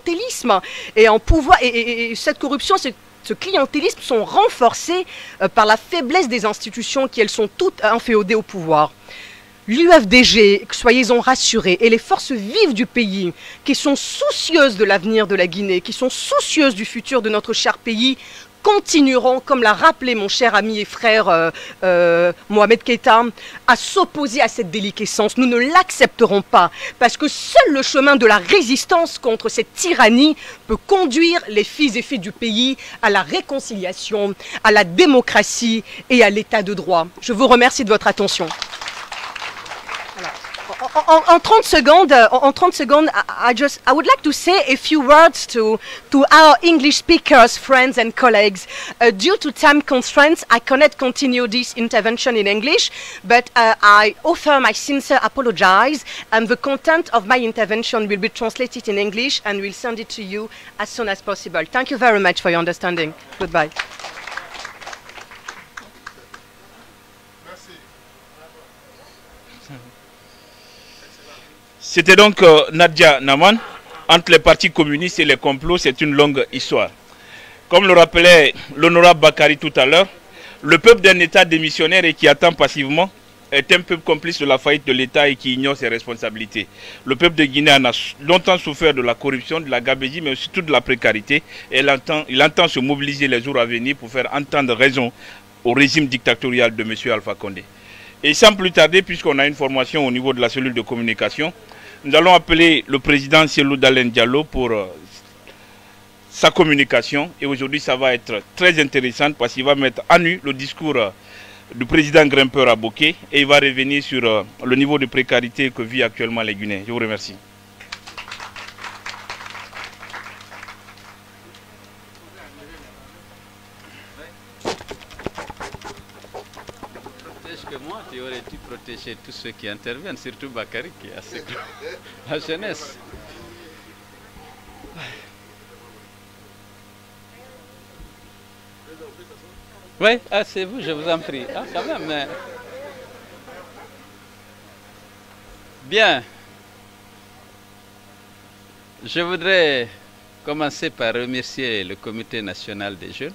Et cette corruption, ce clientélisme sont renforcés par la faiblesse des institutions qui, elles, sont toutes inféodées au pouvoir. L'UFDG, soyez-en rassurés, et les forces vives du pays, qui sont soucieuses de l'avenir de la Guinée, qui sont soucieuses du futur de notre cher pays, continueront, comme l'a rappelé mon cher ami et frère Mohamed Keïta, à s'opposer à cette déliquescence. Nous ne l'accepterons pas, parce que seul le chemin de la résistance contre cette tyrannie peut conduire les fils et filles du pays à la réconciliation, à la démocratie et à l'état de droit. Je vous remercie de votre attention. En 30 secondes, I would like to say a few words to our English speakers, friends and colleagues. Due to time constraints, I cannot continue this intervention in English, but I offer my sincere apologies, and the content of my intervention will be translated in English and we'll send it to you as soon as possible. Thank you very much for your understanding. Goodbye. C'était donc Nadia Naman. Entre les partis communistes et les complots, c'est une longue histoire. Comme le rappelait l'honorable Bakary tout à l'heure, le peuple d'un État démissionnaire et qui attend passivement est un peuple complice de la faillite de l'État et qui ignore ses responsabilités. Le peuple de Guinée en a longtemps souffert de la corruption, de la gabegie, mais surtout de la précarité. Et il entend se mobiliser les jours à venir pour faire entendre raison au régime dictatorial de M. Alpha Condé. Et sans plus tarder, puisqu'on a une formation au niveau de la cellule de communication, nous allons appeler le président Cellou Dalein Diallo pour sa communication. Et aujourd'hui, ça va être très intéressant parce qu'il va mettre à nu le discours du président grimpeur à Bokeh et il va revenir sur le niveau de précarité que vit actuellement les Guinéens. Je vous remercie. Que moi, tu aurais dû protéger tous ceux qui interviennent, surtout Bakary qui est assez grand. La jeunesse. Oui, ah, c'est vous, je vous en prie. Ah, quand même. Mais... Bien. Je voudrais commencer par remercier le Comité national des jeunes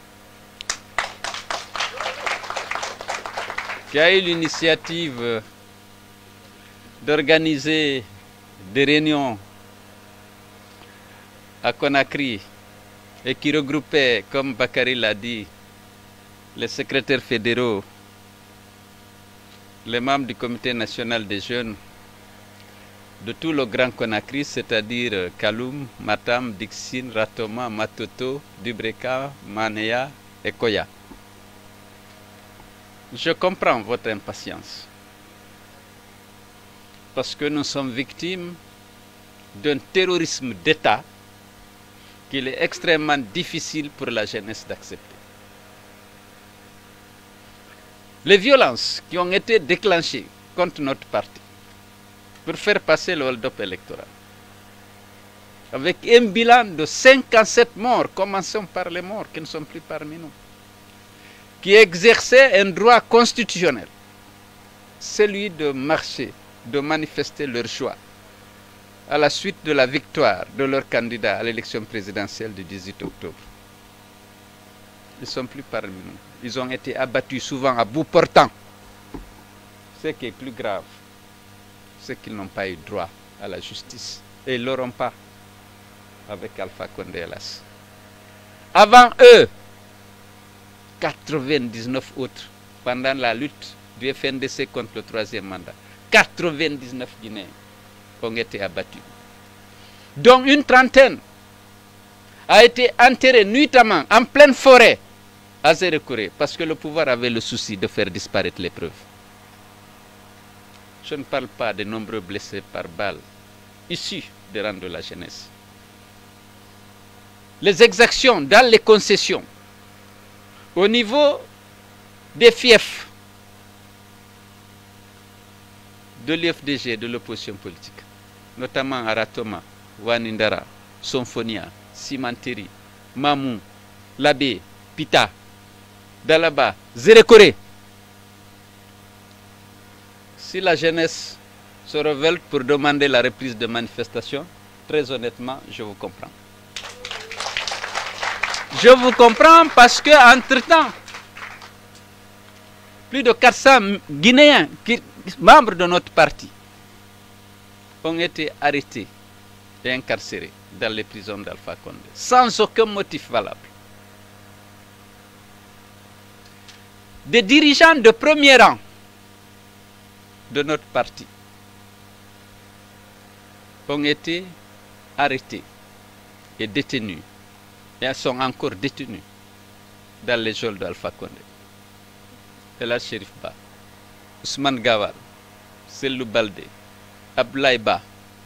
qui a eu l'initiative d'organiser des réunions à Conakry et qui regroupait, comme Bakary l'a dit, les secrétaires fédéraux, les membres du Comité national des jeunes de tout le Grand Conakry, c'est-à-dire Kaloum, Matam, Dixine, Ratoma, Matoto, Dubreka, Manea et Koya. Je comprends votre impatience parce que nous sommes victimes d'un terrorisme d'État qu'il est extrêmement difficile pour la jeunesse d'accepter. Les violences qui ont été déclenchées contre notre parti pour faire passer le hold-up électoral, avec un bilan de 57 morts, commençons par les morts qui ne sont plus parmi nous, qui exerçaient un droit constitutionnel, celui de marcher, de manifester leur choix à la suite de la victoire de leur candidat à l'élection présidentielle du 18 octobre. Ils ne sont plus parmi nous. Ils ont été abattus souvent à bout portant. Ce qui est plus grave, c'est qu'ils n'ont pas eu droit à la justice. Et ils ne l'auront pas avec Alpha Condé hélas. Avant eux, 99 autres, pendant la lutte du FNDC contre le troisième mandat, 99 Guinéens ont été abattus. Dont une trentaine a été enterrée nuitamment en pleine forêt à Zérekoré parce que le pouvoir avait le souci de faire disparaître les preuves. Je ne parle pas des nombreux blessés par balle issus des rangs de la jeunesse. Les exactions dans les concessions au niveau des fiefs de l'UFDG, de l'opposition politique, notamment à Ratoma, Wanindara, Sonfonia, Simanteri, Mamou, Labé, Pita, Dalaba, Zérekoré. Si la jeunesse se révolte pour demander la reprise de manifestation, très honnêtement, je vous comprends. Je vous comprends parce qu'entre-temps, plus de 400 Guinéens, membres de notre parti, ont été arrêtés et incarcérés dans les prisons d'Alpha Condé, sans aucun motif valable. Des dirigeants de premier rang de notre parti ont été arrêtés et détenus, et sont encore détenus dans les geôles d'Alpha Condé. Ella Sherif Ba, Ousmane Gawal, Sellou Baldé, Ablaye Ba,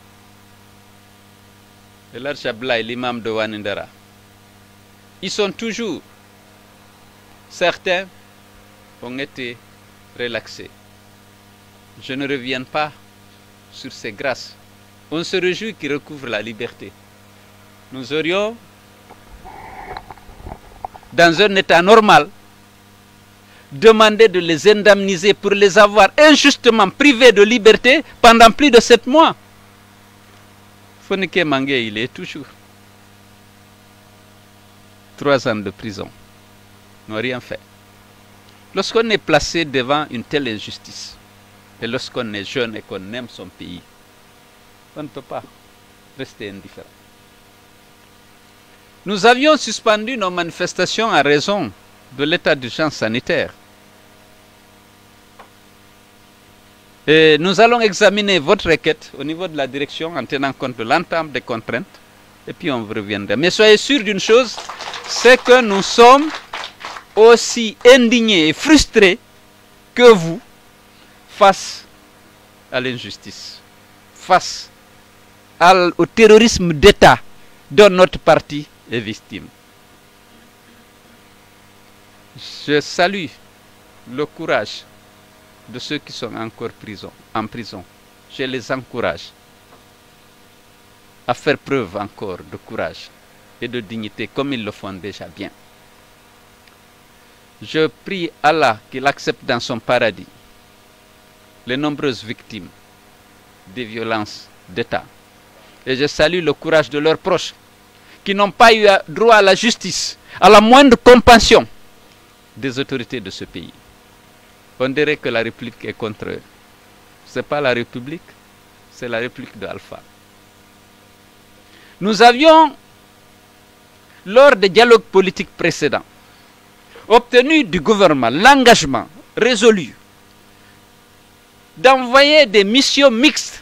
Elarch Ablaye, l'imam de Wanindara. Ils sont toujours, certains ont été relaxés. Je ne reviens pas sur ces grâces. On se réjouit qu'ils recouvrent la liberté. Nous aurions, dans un état normal, demandé de les indemniser pour les avoir injustement privés de liberté pendant plus de 7 mois. Fonike Mangé, il est toujours 3 ans de prison. Ils n'ont rien fait. Lorsqu'on est placé devant une telle injustice, et lorsqu'on est jeune et qu'on aime son pays, on ne peut pas rester indifférent. Nous avions suspendu nos manifestations à raison de l'état d'urgence sanitaire. Et nous allons examiner votre requête au niveau de la direction en tenant compte de l'entame des contraintes et puis on vous reviendra. Mais soyez sûr d'une chose, c'est que nous sommes aussi indignés et frustrés que vous face à l'injustice, face au terrorisme d'État dont notre parti est victime. Je salue le courage de ceux qui sont encore en prison. Je les encourage à faire preuve encore de courage et de dignité comme ils le font déjà bien. Je prie Allah qu'il accepte dans son paradis les nombreuses victimes des violences d'État. Et je salue le courage de leurs proches qui n'ont pas eu droit à la justice, à la moindre compassion des autorités de ce pays. On dirait que la République est contre eux. Ce n'est pas la République, c'est la République de Alpha. Nous avions, lors des dialogues politiques précédents, obtenu du gouvernement l'engagement résolu d'envoyer des missions mixtes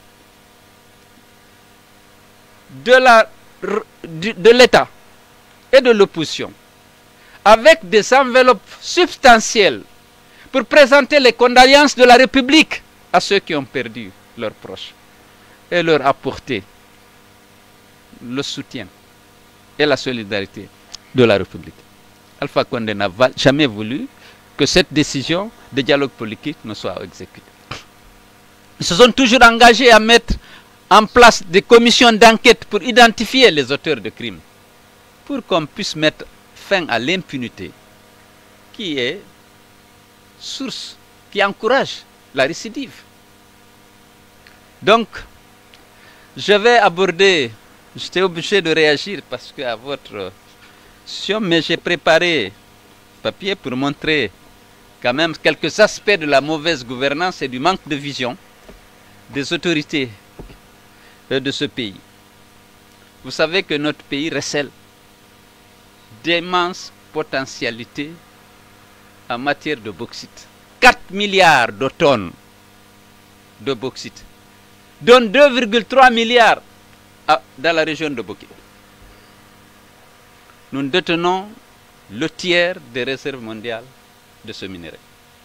de l'État et de l'opposition, avec des enveloppes substantielles pour présenter les condoléances de la République à ceux qui ont perdu leurs proches et leur apporter le soutien et la solidarité de la République. Alpha Condé n'a jamais voulu que cette décision de dialogue politique ne soit exécutée. Ils se sont toujours engagés à mettre en place des commissions d'enquête pour identifier les auteurs de crimes, pour qu'on puisse mettre fin à l'impunité qui est source, qui encourage la récidive. Donc, je vais aborder, j'étais obligé de réagir parce que à votre session, mais j'ai préparé papier pour montrer quand même quelques aspects de la mauvaise gouvernance et du manque de vision des autorités de ce pays. Vous savez que notre pays recèle d'immenses potentialités en matière de bauxite. 4 milliards de tonnes de bauxite, dont 2,3 milliards dans la région de Boké. Nous détenons le tiers des réserves mondiales de ce minerai.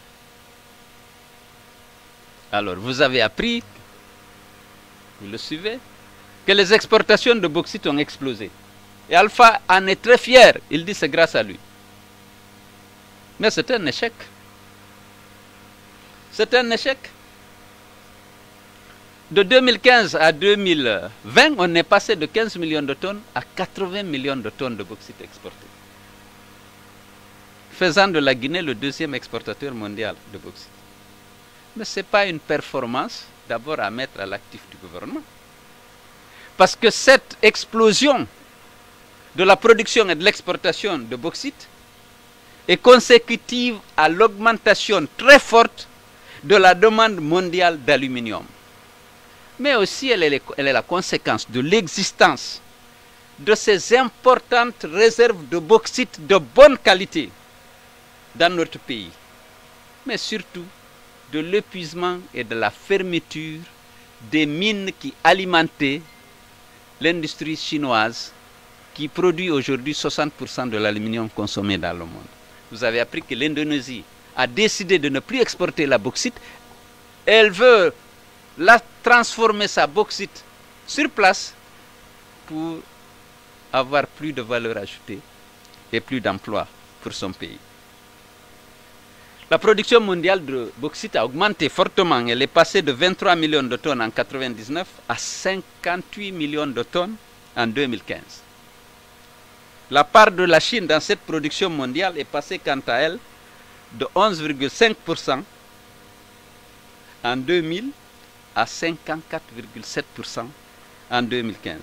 Alors, vous avez appris, vous le suivez, que les exportations de bauxite ont explosé. Et Alpha en est très fier. Il dit que c'est grâce à lui. Mais c'est un échec. C'est un échec. De 2015 à 2020, on est passé de 15 millions de tonnes à 80 millions de tonnes de bauxite exportées, faisant de la Guinée le deuxième exportateur mondial de bauxite. Mais ce n'est pas une performance d'abord à mettre à l'actif du gouvernement. Parce que cette explosion de la production et de l'exportation de bauxite est consécutive à l'augmentation très forte de la demande mondiale d'aluminium. Mais aussi elle est la conséquence de l'existence de ces importantes réserves de bauxite de bonne qualité dans notre pays. Mais surtout de l'épuisement et de la fermeture des mines qui alimentaient l'industrie chinoise qui produit aujourd'hui 60% de l'aluminium consommé dans le monde. Vous avez appris que l'Indonésie a décidé de ne plus exporter la bauxite. Elle veut transformer sa bauxite sur place pour avoir plus de valeur ajoutée et plus d'emplois pour son pays. La production mondiale de bauxite a augmenté fortement. Elle est passée de 23 millions de tonnes en 1999 à 58 millions de tonnes en 2015. La part de la Chine dans cette production mondiale est passée quant à elle de 11,5% en 2000 à 54,7% en 2015.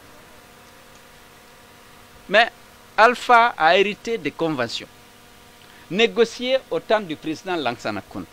Mais Alpha a hérité des conventions négociées au temps du président Lansana Conté.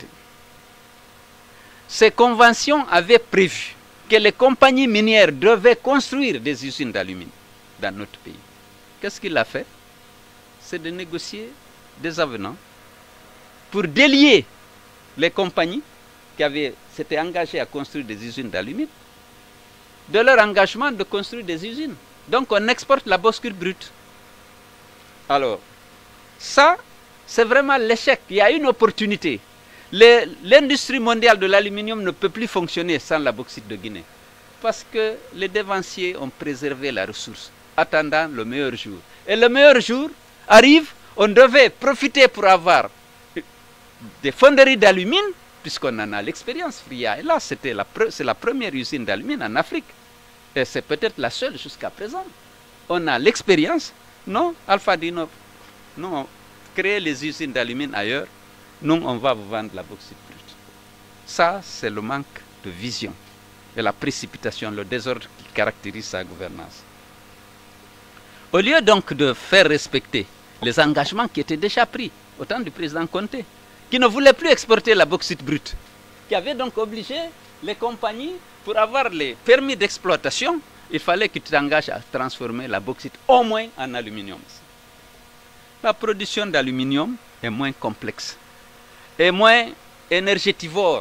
Ces conventions avaient prévu que les compagnies minières devaient construire des usines d'aluminium dans notre pays. Qu'est-ce qu'il a fait? C'est de négocier des avenants pour délier les compagnies qui s'étaient engagées à construire des usines d'aluminium de leur engagement de construire des usines. Donc on exporte la bauxite brute. Alors, ça, c'est vraiment l'échec. Il y a une opportunité. L'industrie mondiale de l'aluminium ne peut plus fonctionner sans la bauxite de Guinée. Parce que les dévanciers ont préservé la ressource, attendant le meilleur jour. Et le meilleur jour arrive, on devait profiter pour avoir des fonderies d'alumine, puisqu'on en a l'expérience. Fria est là, c'est la première usine d'alumine en Afrique. Et c'est peut-être la seule jusqu'à présent. On a l'expérience. Non, Alpha dit non. Non, créez les usines d'alumine ailleurs, nous, on va vous vendre la bauxite brute. Ça, c'est le manque de vision et la précipitation, le désordre qui caractérise sa gouvernance. Au lieu donc de faire respecter les engagements qui étaient déjà pris au temps du président Conté, qui ne voulait plus exporter la bauxite brute, qui avait donc obligé les compagnies, pour avoir les permis d'exploitation, il fallait que tu t'engages à transformer la bauxite au moins en aluminium. La production d'aluminium est moins complexe et moins énergétivore.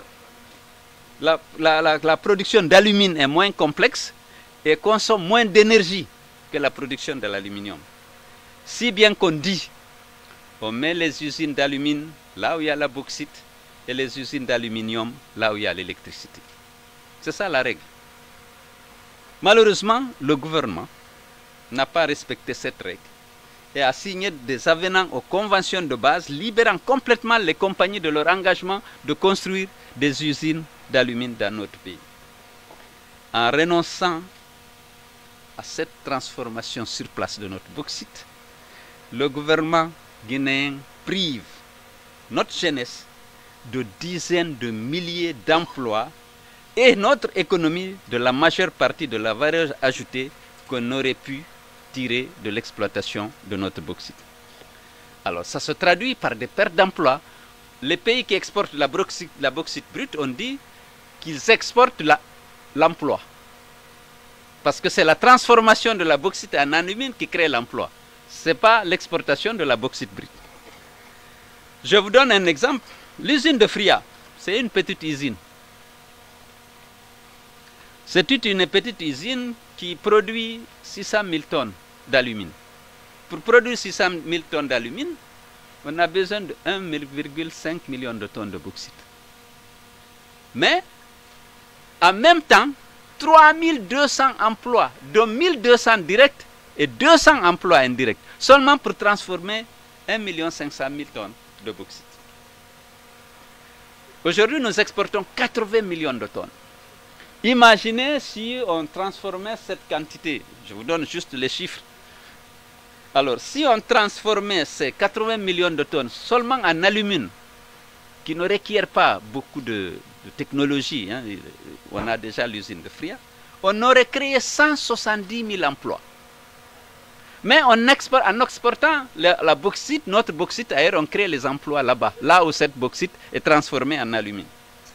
La production d'alumine est moins complexe et consomme moins d'énergie que la production de l'aluminium. Si bien qu'on dit, on met les usines d'alumine là où il y a la bauxite et les usines d'aluminium là où il y a l'électricité. C'est ça la règle. Malheureusement, le gouvernement n'a pas respecté cette règle et a signé des avenants aux conventions de base libérant complètement les compagnies de leur engagement de construire des usines d'alumine dans notre pays. En renonçant à cette transformation sur place de notre bauxite, le gouvernement guinéen prive notre jeunesse de dizaines de milliers d'emplois et notre économie de la majeure partie de la valeur ajoutée qu'on aurait pu tirer de l'exploitation de notre bauxite. Alors ça se traduit par des pertes d'emplois. Les pays qui exportent la bauxite brute, on dit qu'ils exportent l'emploi. Parce que c'est la transformation de la bauxite en alumine qui crée l'emploi. Ce n'est pas l'exportation de la bauxite brute. Je vous donne un exemple. L'usine de Fria, c'est une petite usine. C'est une petite usine qui produit 600 000 tonnes d'alumine. Pour produire 600 000 tonnes d'alumine, on a besoin de 1,5 million de tonnes de bauxite. Mais, en même temps, 3200 emplois, dont 1200 directs et 200 emplois indirects, seulement pour transformer 1 500 000 tonnes de bauxite. Aujourd'hui, nous exportons 80 millions de tonnes. Imaginez si on transformait cette quantité, je vous donne juste les chiffres. Alors, si on transformait ces 80 millions de tonnes seulement en alumine, qui ne requiert pas beaucoup de technologie, hein, on a déjà l'usine de Fria, on aurait créé 170 000 emplois. Mais en exportant la bauxite, notre bauxite ailleurs, on crée les emplois là-bas, là où cette bauxite est transformée en alumine.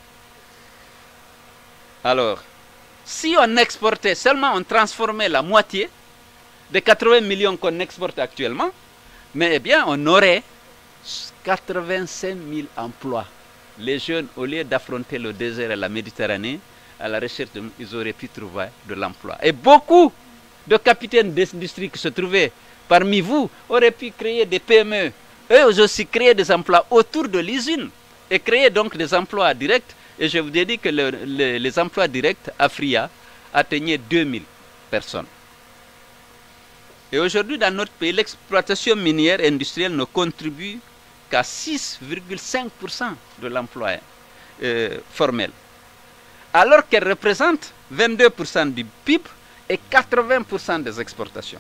Alors, si on exportait seulement, on transformait la moitié des 80 millions qu'on exporte actuellement, mais eh bien, on aurait 85 000 emplois. Les jeunes, au lieu d'affronter le désert et la Méditerranée, à la recherche, ils auraient pu trouver de l'emploi. Et beaucoup de capitaines d'industrie qui se trouvaient parmi vous auraient pu créer des PME. Eux aussi créer des emplois autour de l'usine et créer donc des emplois directs. Et je vous ai dit que les emplois directs à Fria atteignaient 2000 personnes. Et aujourd'hui, dans notre pays, l'exploitation minière industrielle ne contribue qu'à 6,5% de l'emploi formel, alors qu'elle représente 22% du PIB et 80% des exportations.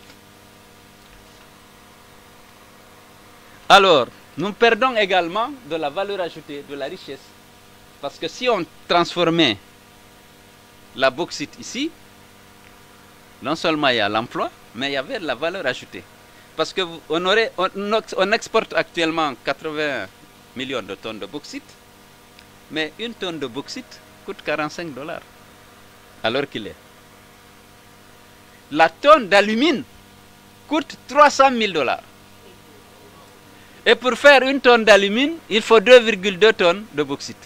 Alors, nous perdons également de la valeur ajoutée, de la richesse. Parce que si on transformait la bauxite ici, non seulement il y a l'emploi, mais il y avait de la valeur ajoutée. Parce qu'on exporte actuellement 80 millions de tonnes de bauxite, mais une tonne de bauxite coûte 45 $, alors qu'il est. La tonne d'alumine coûte 300 000 $. Et pour faire une tonne d'alumine, il faut 2,2 tonnes de bauxite.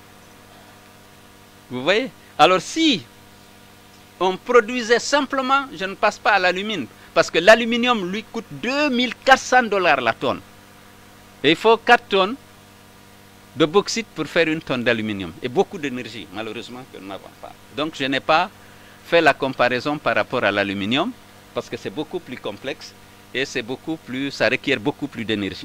Vous voyez? Alors si on produisait simplement, je ne passe pas à l'alumine, parce que l'aluminium lui coûte 2400 $ la tonne. Et il faut 4 tonnes de bauxite pour faire une tonne d'aluminium. Et beaucoup d'énergie, malheureusement, que nous n'avons pas. Donc je n'ai pas fait la comparaison par rapport à l'aluminium, parce que c'est beaucoup plus complexe et ça requiert beaucoup plus d'énergie.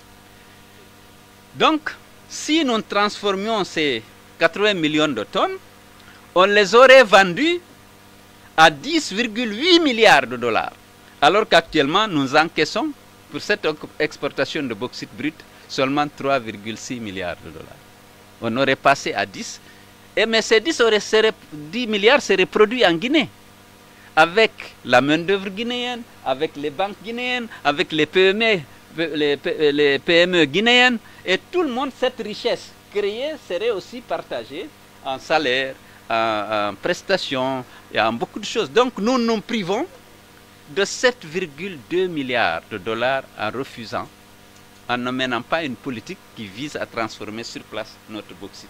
Donc, si nous transformions ces 80 millions de tonnes, on les aurait vendus à 10,8 milliards de $. Alors qu'actuellement, nous encaissons pour cette exportation de bauxite brut, seulement 3,6 milliards de dollars. On aurait passé à 10, mais ces 10 milliards seraient produits en Guinée, avec la main-d'œuvre guinéenne, avec les banques guinéennes, avec les PME guinéennes, et tout le monde, cette richesse créée serait aussi partagée en salaire, en prestations et en beaucoup de choses. Donc nous nous privons de 7,2 milliards de dollars en refusant, en ne menant pas une politique qui vise à transformer sur place notre bauxite.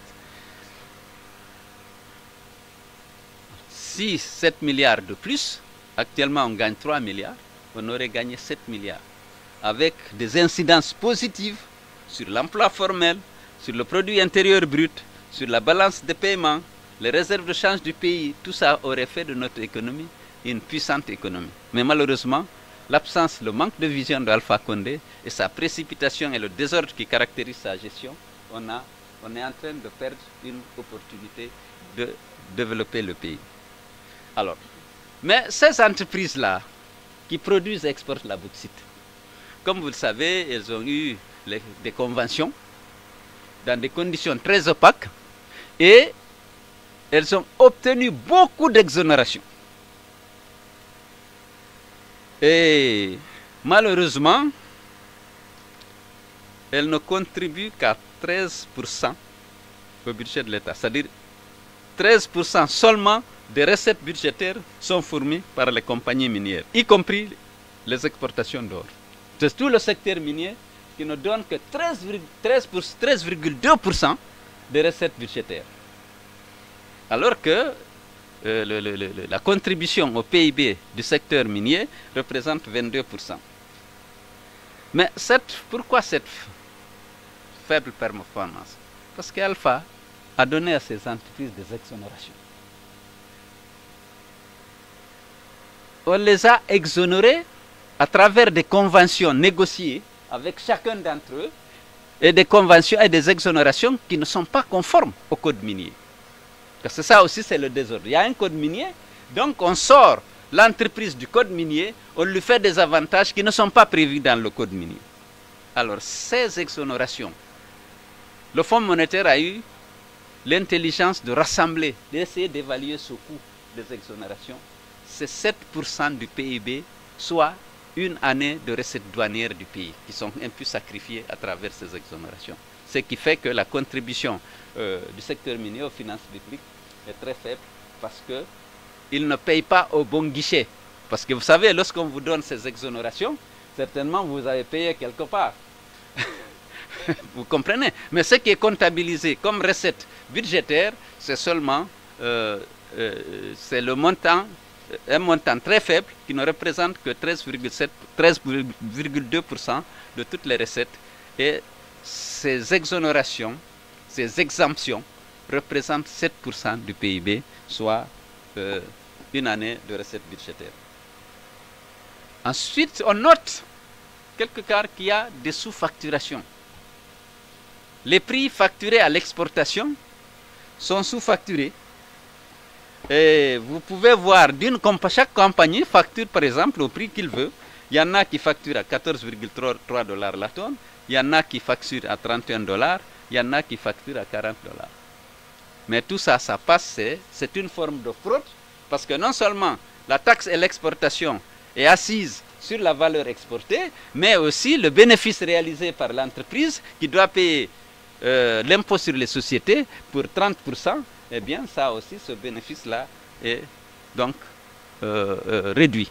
Si 7 milliards de plus, actuellement on gagne 3 milliards, on aurait gagné 7 milliards, avec des incidences positives sur l'emploi formel, sur le produit intérieur brut, sur la balance des paiements, les réserves de change du pays. Tout ça aurait fait de notre économie une puissante économie. Mais malheureusement, l'absence, le manque de vision d'Alpha Condé et sa précipitation et le désordre qui caractérise sa gestion, on est en train de perdre une opportunité de développer le pays. Alors, mais ces entreprises-là qui produisent et exportent la bauxite, comme vous le savez, elles ont eu des conventions dans des conditions très opaques et elles ont obtenu beaucoup d'exonérations. Et malheureusement, elles ne contribuent qu'à 13% au budget de l'État. C'est-à-dire 13% seulement des recettes budgétaires sont fournies par les compagnies minières, y compris les exportations d'or. C'est tout le secteur minier qui ne donne que 13,2% des recettes budgétaires. Alors que la contribution au PIB du secteur minier représente 22%. Mais pourquoi cette faible performance? Parce qu'Alpha a donné à ces entreprises des exonérations. On les a exonérés à travers des conventions négociées avec chacun d'entre eux et des conventions et des exonérations qui ne sont pas conformes au code minier. Parce que ça aussi, c'est le désordre. Il y a un code minier, donc on sort l'entreprise du code minier, on lui fait des avantages qui ne sont pas prévus dans le code minier. Alors, ces exonérations, le Fonds monétaire a eu l'intelligence de rassembler, d'essayer d'évaluer ce coût des exonérations. C'est 7% du PIB, soit une année de recettes douanières du pays, qui sont un peu sacrifiées à travers ces exonérations. Ce qui fait que la contribution du secteur minier aux finances publiques est très faible parce qu'il ne paye pas au bon guichet. Parce que vous savez, lorsqu'on vous donne ces exonérations, certainement vous avez payé quelque part. Vous comprenez? Mais ce qui est comptabilisé comme recette budgétaire, c'est seulement c'est le montant, un montant très faible qui ne représente que 13,2% de toutes les recettes. Et ces exonérations, ces exemptions représentent 7% du PIB, soit une année de recettes budgétaires. Ensuite, on note quelque part qu'il y a des sous-facturations. Les prix facturés à l'exportation sont sous-facturés. Et vous pouvez voir, chaque compagnie facture par exemple au prix qu'il veut. Il y en a qui facturent à 14,3 $ la tonne. Il y en a qui facturent à 31 $, il y en a qui facturent à 40 $. Mais tout ça, ça passe, c'est une forme de fraude, parce que non seulement la taxe et l'exportation est assise sur la valeur exportée, mais aussi le bénéfice réalisé par l'entreprise qui doit payer l'impôt sur les sociétés pour 30%, eh bien ça aussi, ce bénéfice-là est donc réduit.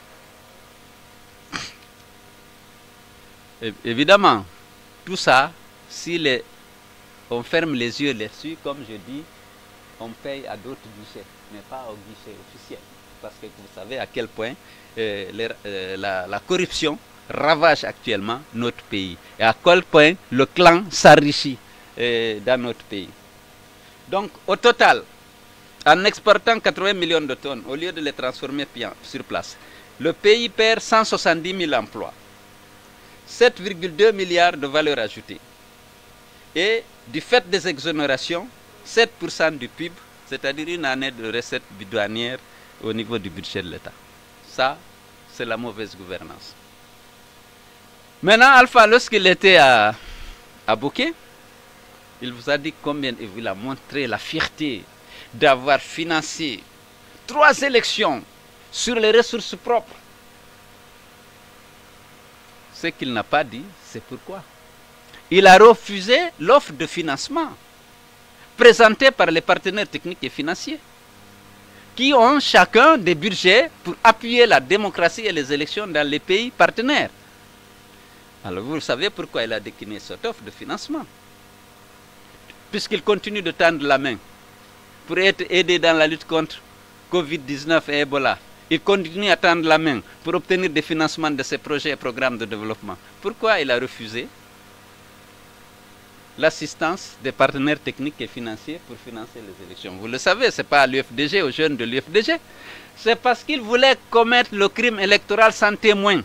Évidemment, tout ça, si on ferme les yeux là-dessus, comme je dis, on paye à d'autres guichets, mais pas au guichet officiel. Parce que vous savez à quel point la corruption ravage actuellement notre pays. Et à quel point le clan s'enrichit dans notre pays. Donc, au total, en exportant 80 millions de tonnes, au lieu de les transformer sur place, le pays perd 170 000 emplois. 7,2 milliards de valeur ajoutée. Et du fait des exonérations, 7% du PIB, c'est-à-dire une année de recettes douanières au niveau du budget de l'État. Ça, c'est la mauvaise gouvernance. Maintenant, Alpha, lorsqu'il était à Bouquet, il vous a dit combien il vous a montré la fierté d'avoir financé 3 élections sur les ressources propres. Ce qu'il n'a pas dit, c'est pourquoi. Il a refusé l'offre de financement présentée par les partenaires techniques et financiers qui ont chacun des budgets pour appuyer la démocratie et les élections dans les pays partenaires. Alors vous savez pourquoi il a décliné cette offre de financement. Puisqu'il continue de tendre la main pour être aidé dans la lutte contre Covid-19 et Ebola. Il continue à tendre la main pour obtenir des financements de ses projets et programmes de développement. Pourquoi il a refusé l'assistance des partenaires techniques et financiers pour financer les élections? Vous le savez, ce n'est pas à l'UFDG, aux jeunes de l'UFDG. C'est parce qu'il voulait commettre le crime électoral sans témoin.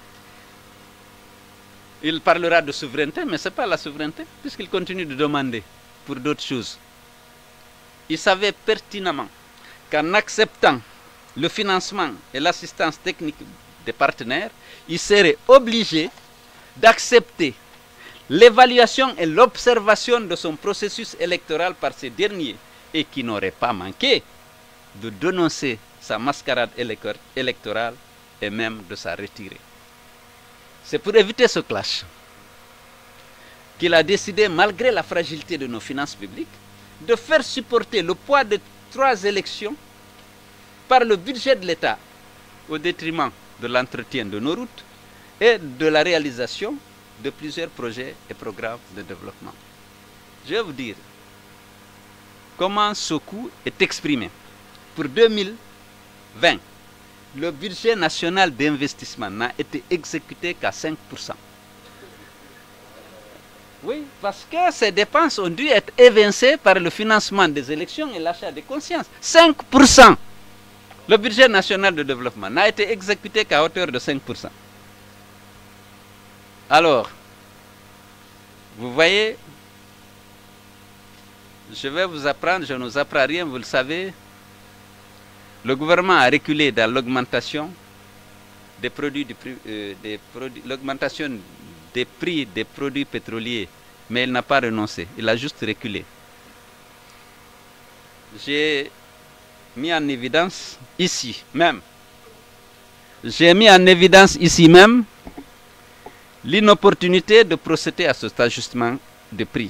Il parlera de souveraineté, mais ce n'est pas la souveraineté, puisqu'il continue de demander pour d'autres choses. Il savait pertinemment qu'en acceptant le financement et l'assistance technique des partenaires, il serait obligé d'accepter l'évaluation et l'observation de son processus électoral par ces derniers et qui n'aurait pas manqué de dénoncer sa mascarade électorale et même de sa retirer. C'est pour éviter ce clash qu'il a décidé, malgré la fragilité de nos finances publiques, de faire supporter le poids de 3 élections par le budget de l'État au détriment de l'entretien de nos routes et de la réalisation de plusieurs projets et programmes de développement. Je vais vous dire comment ce coût est exprimé. Pour 2020, le budget national d'investissement n'a été exécuté qu'à 5%. Oui, parce que ces dépenses ont dû être évincées par le financement des élections et l'achat de conscience. 5%. Le budget national de développement n'a été exécuté qu'à hauteur de 5%. Alors, vous voyez, je vais vous apprendre, je ne vous apprends rien, vous le savez. Le gouvernement a reculé dans l'augmentation des produits, l'augmentation des prix des produits pétroliers, mais il n'a pas renoncé, il a juste reculé. J'ai mis en évidence ici même, l'inopportunité de procéder à cet ajustement de prix,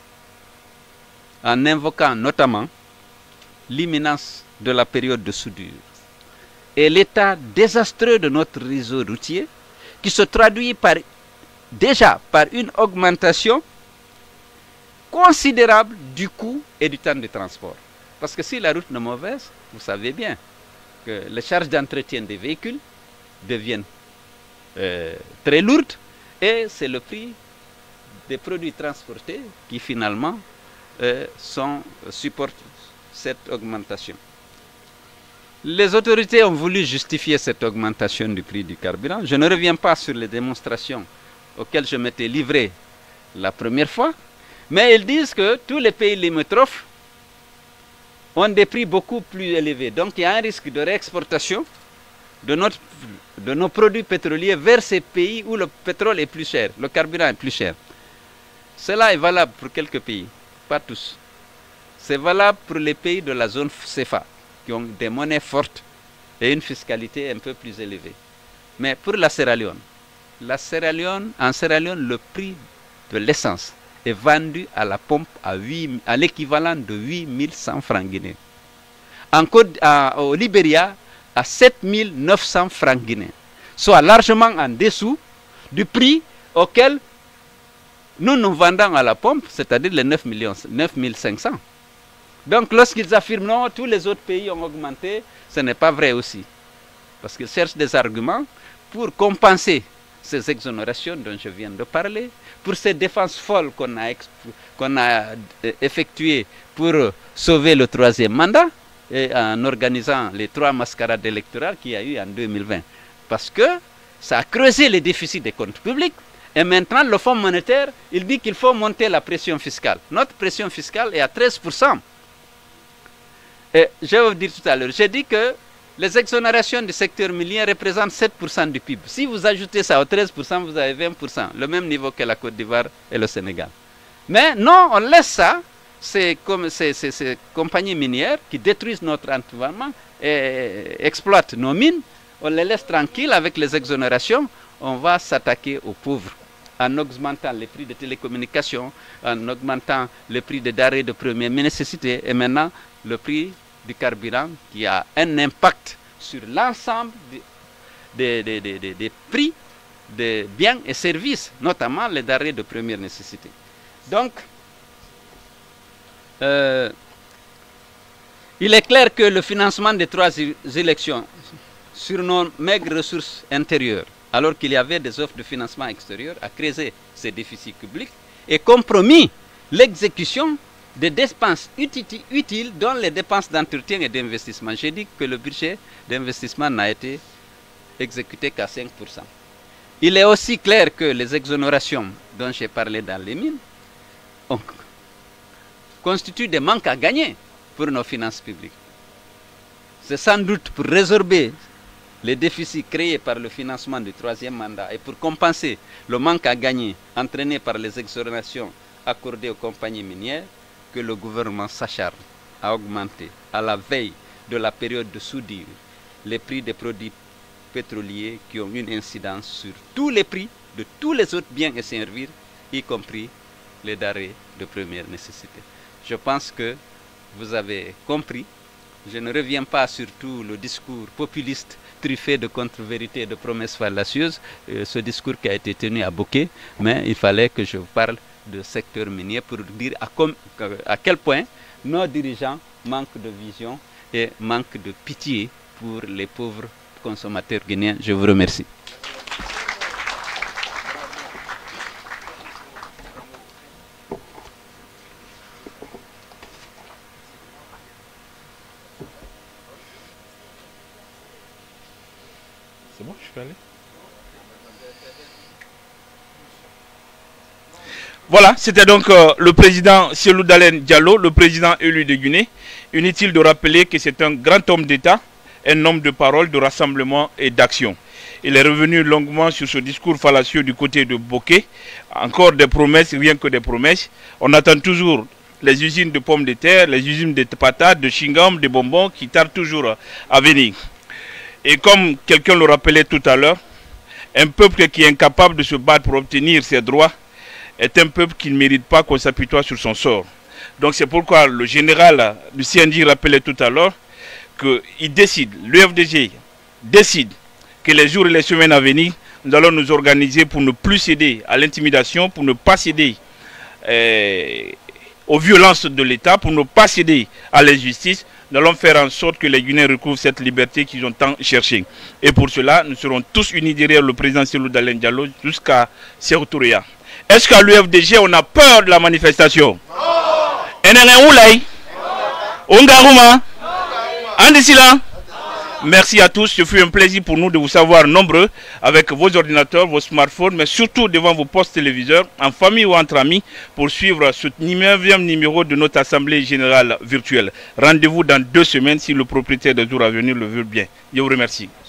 en invoquant notamment l'imminence de la période de soudure et l'état désastreux de notre réseau routier qui se traduit déjà par une augmentation considérable du coût et du temps de transport. Parce que si la route est mauvaise, vous savez bien que les charges d'entretien des véhicules deviennent très lourdes et c'est le prix des produits transportés qui finalement supportent cette augmentation. Les autorités ont voulu justifier cette augmentation du prix du carburant. Je ne reviens pas sur les démonstrations auxquelles je m'étais livré la première fois, mais ils disent que tous les pays limitrophes ont des prix beaucoup plus élevés. Donc il y a un risque de réexportation de nos produits pétroliers vers ces pays où le pétrole est plus cher, le carburant est plus cher. Cela est valable pour quelques pays, pas tous. C'est valable pour les pays de la zone CFA, qui ont des monnaies fortes et une fiscalité un peu plus élevée. Mais pour la Sierra Leone, en Sierra Leone, le prix de l'essence est vendu à la pompe à l'équivalent de 8100 francs guinéens. Au Libéria, à 7900 francs guinéens, soit largement en dessous du prix auquel nous nous vendons à la pompe, c'est-à-dire les 9500. Donc lorsqu'ils affirment non, tous les autres pays ont augmenté, ce n'est pas vrai aussi. Parce qu'ils cherchent des arguments pour compenser ces exonérations dont je viens de parler, pour ces défenses folles qu'on a effectuées pour sauver le 3e mandat, et en organisant les 3 mascarades électorales qu'il y a eu en 2020. Parce que ça a creusé les déficits des comptes publics. Et maintenant, le Fonds monétaire, il dit qu'il faut monter la pression fiscale. Notre pression fiscale est à 13%. Et je vais vous dire tout à l'heure, j'ai dit que Les exonérations du secteur minier représentent 7% du PIB. Si vous ajoutez ça aux 13%, vous avez 20%, le même niveau que la Côte d'Ivoire et le Sénégal. Mais non, on laisse ça. C'est comme ces compagnies minières qui détruisent notre environnement et exploitent nos mines. On les laisse tranquilles avec les exonérations. On va s'attaquer aux pauvres en augmentant les prix des télécommunications, en augmentant le prix des denrées de première nécessité et maintenant le prix du carburant qui a un impact sur l'ensemble des prix des biens et services, notamment les denrées de première nécessité. Donc, il est clair que le financement des 3 élections sur nos maigres ressources intérieures, alors qu'il y avait des offres de financement extérieur, a créé ces déficits publics et compromis l'exécution des dépenses utiles dont les dépenses d'entretien et d'investissement. J'ai dit que le budget d'investissement n'a été exécuté qu'à 5%. Il est aussi clair que les exonérations dont j'ai parlé dans les mines constituent des manques à gagner pour nos finances publiques. C'est sans doute pour résorber les déficits créés par le financement du 3e mandat et pour compenser le manque à gagner entraîné par les exonérations accordées aux compagnies minières que le gouvernement s'acharne à augmenter à la veille de la période de soudure les prix des produits pétroliers qui ont une incidence sur tous les prix de tous les autres biens et services, y compris les denrées de première nécessité. Je pense que vous avez compris. Je ne reviens pas sur tout le discours populiste truffé de contre-vérités et de promesses fallacieuses, ce discours qui a été tenu à Bokeh, mais il fallait que je vous parle de secteur minier pour dire à quel point nos dirigeants manquent de vision et manquent de pitié pour les pauvres consommateurs guinéens. Je vous remercie. C'est bon, je peux aller? Voilà, c'était donc le président Cellou Dalein Diallo, le président élu de Guinée. Inutile de rappeler que c'est un grand homme d'État, un homme de parole, de rassemblement et d'action. Il est revenu longuement sur ce discours fallacieux du côté de Bokeh. Encore des promesses, rien que des promesses. On attend toujours les usines de pommes de terre, les usines de patates, de chewing-gum, de bonbons qui tardent toujours à venir. Et comme quelqu'un le rappelait tout à l'heure, un peuple qui est incapable de se battre pour obtenir ses droits est un peuple qui ne mérite pas qu'on s'apitoie sur son sort. Donc c'est pourquoi le général du CNJ rappelait tout à l'heure qu'il décide, l'UFDG décide que les jours et les semaines à venir, nous allons nous organiser pour ne plus céder à l'intimidation, pour ne pas céder aux violences de l'État, pour ne pas céder à l'injustice. Nous allons faire en sorte que les Guinéens recouvrent cette liberté qu'ils ont tant cherchée. Et pour cela, nous serons tous unis derrière le président Cellou Dalein Diallo jusqu'à Sékou Touré. Est-ce qu'à l'UFDG, on a peur de la manifestation? Merci à tous, ce fut un plaisir pour nous de vous savoir nombreux avec vos ordinateurs, vos smartphones, mais surtout devant vos postes téléviseurs, en famille ou entre amis, pour suivre ce 9e numéro de notre Assemblée Générale virtuelle. Rendez-vous dans 2 semaines si le propriétaire des jours à venir le veut bien. Je vous remercie.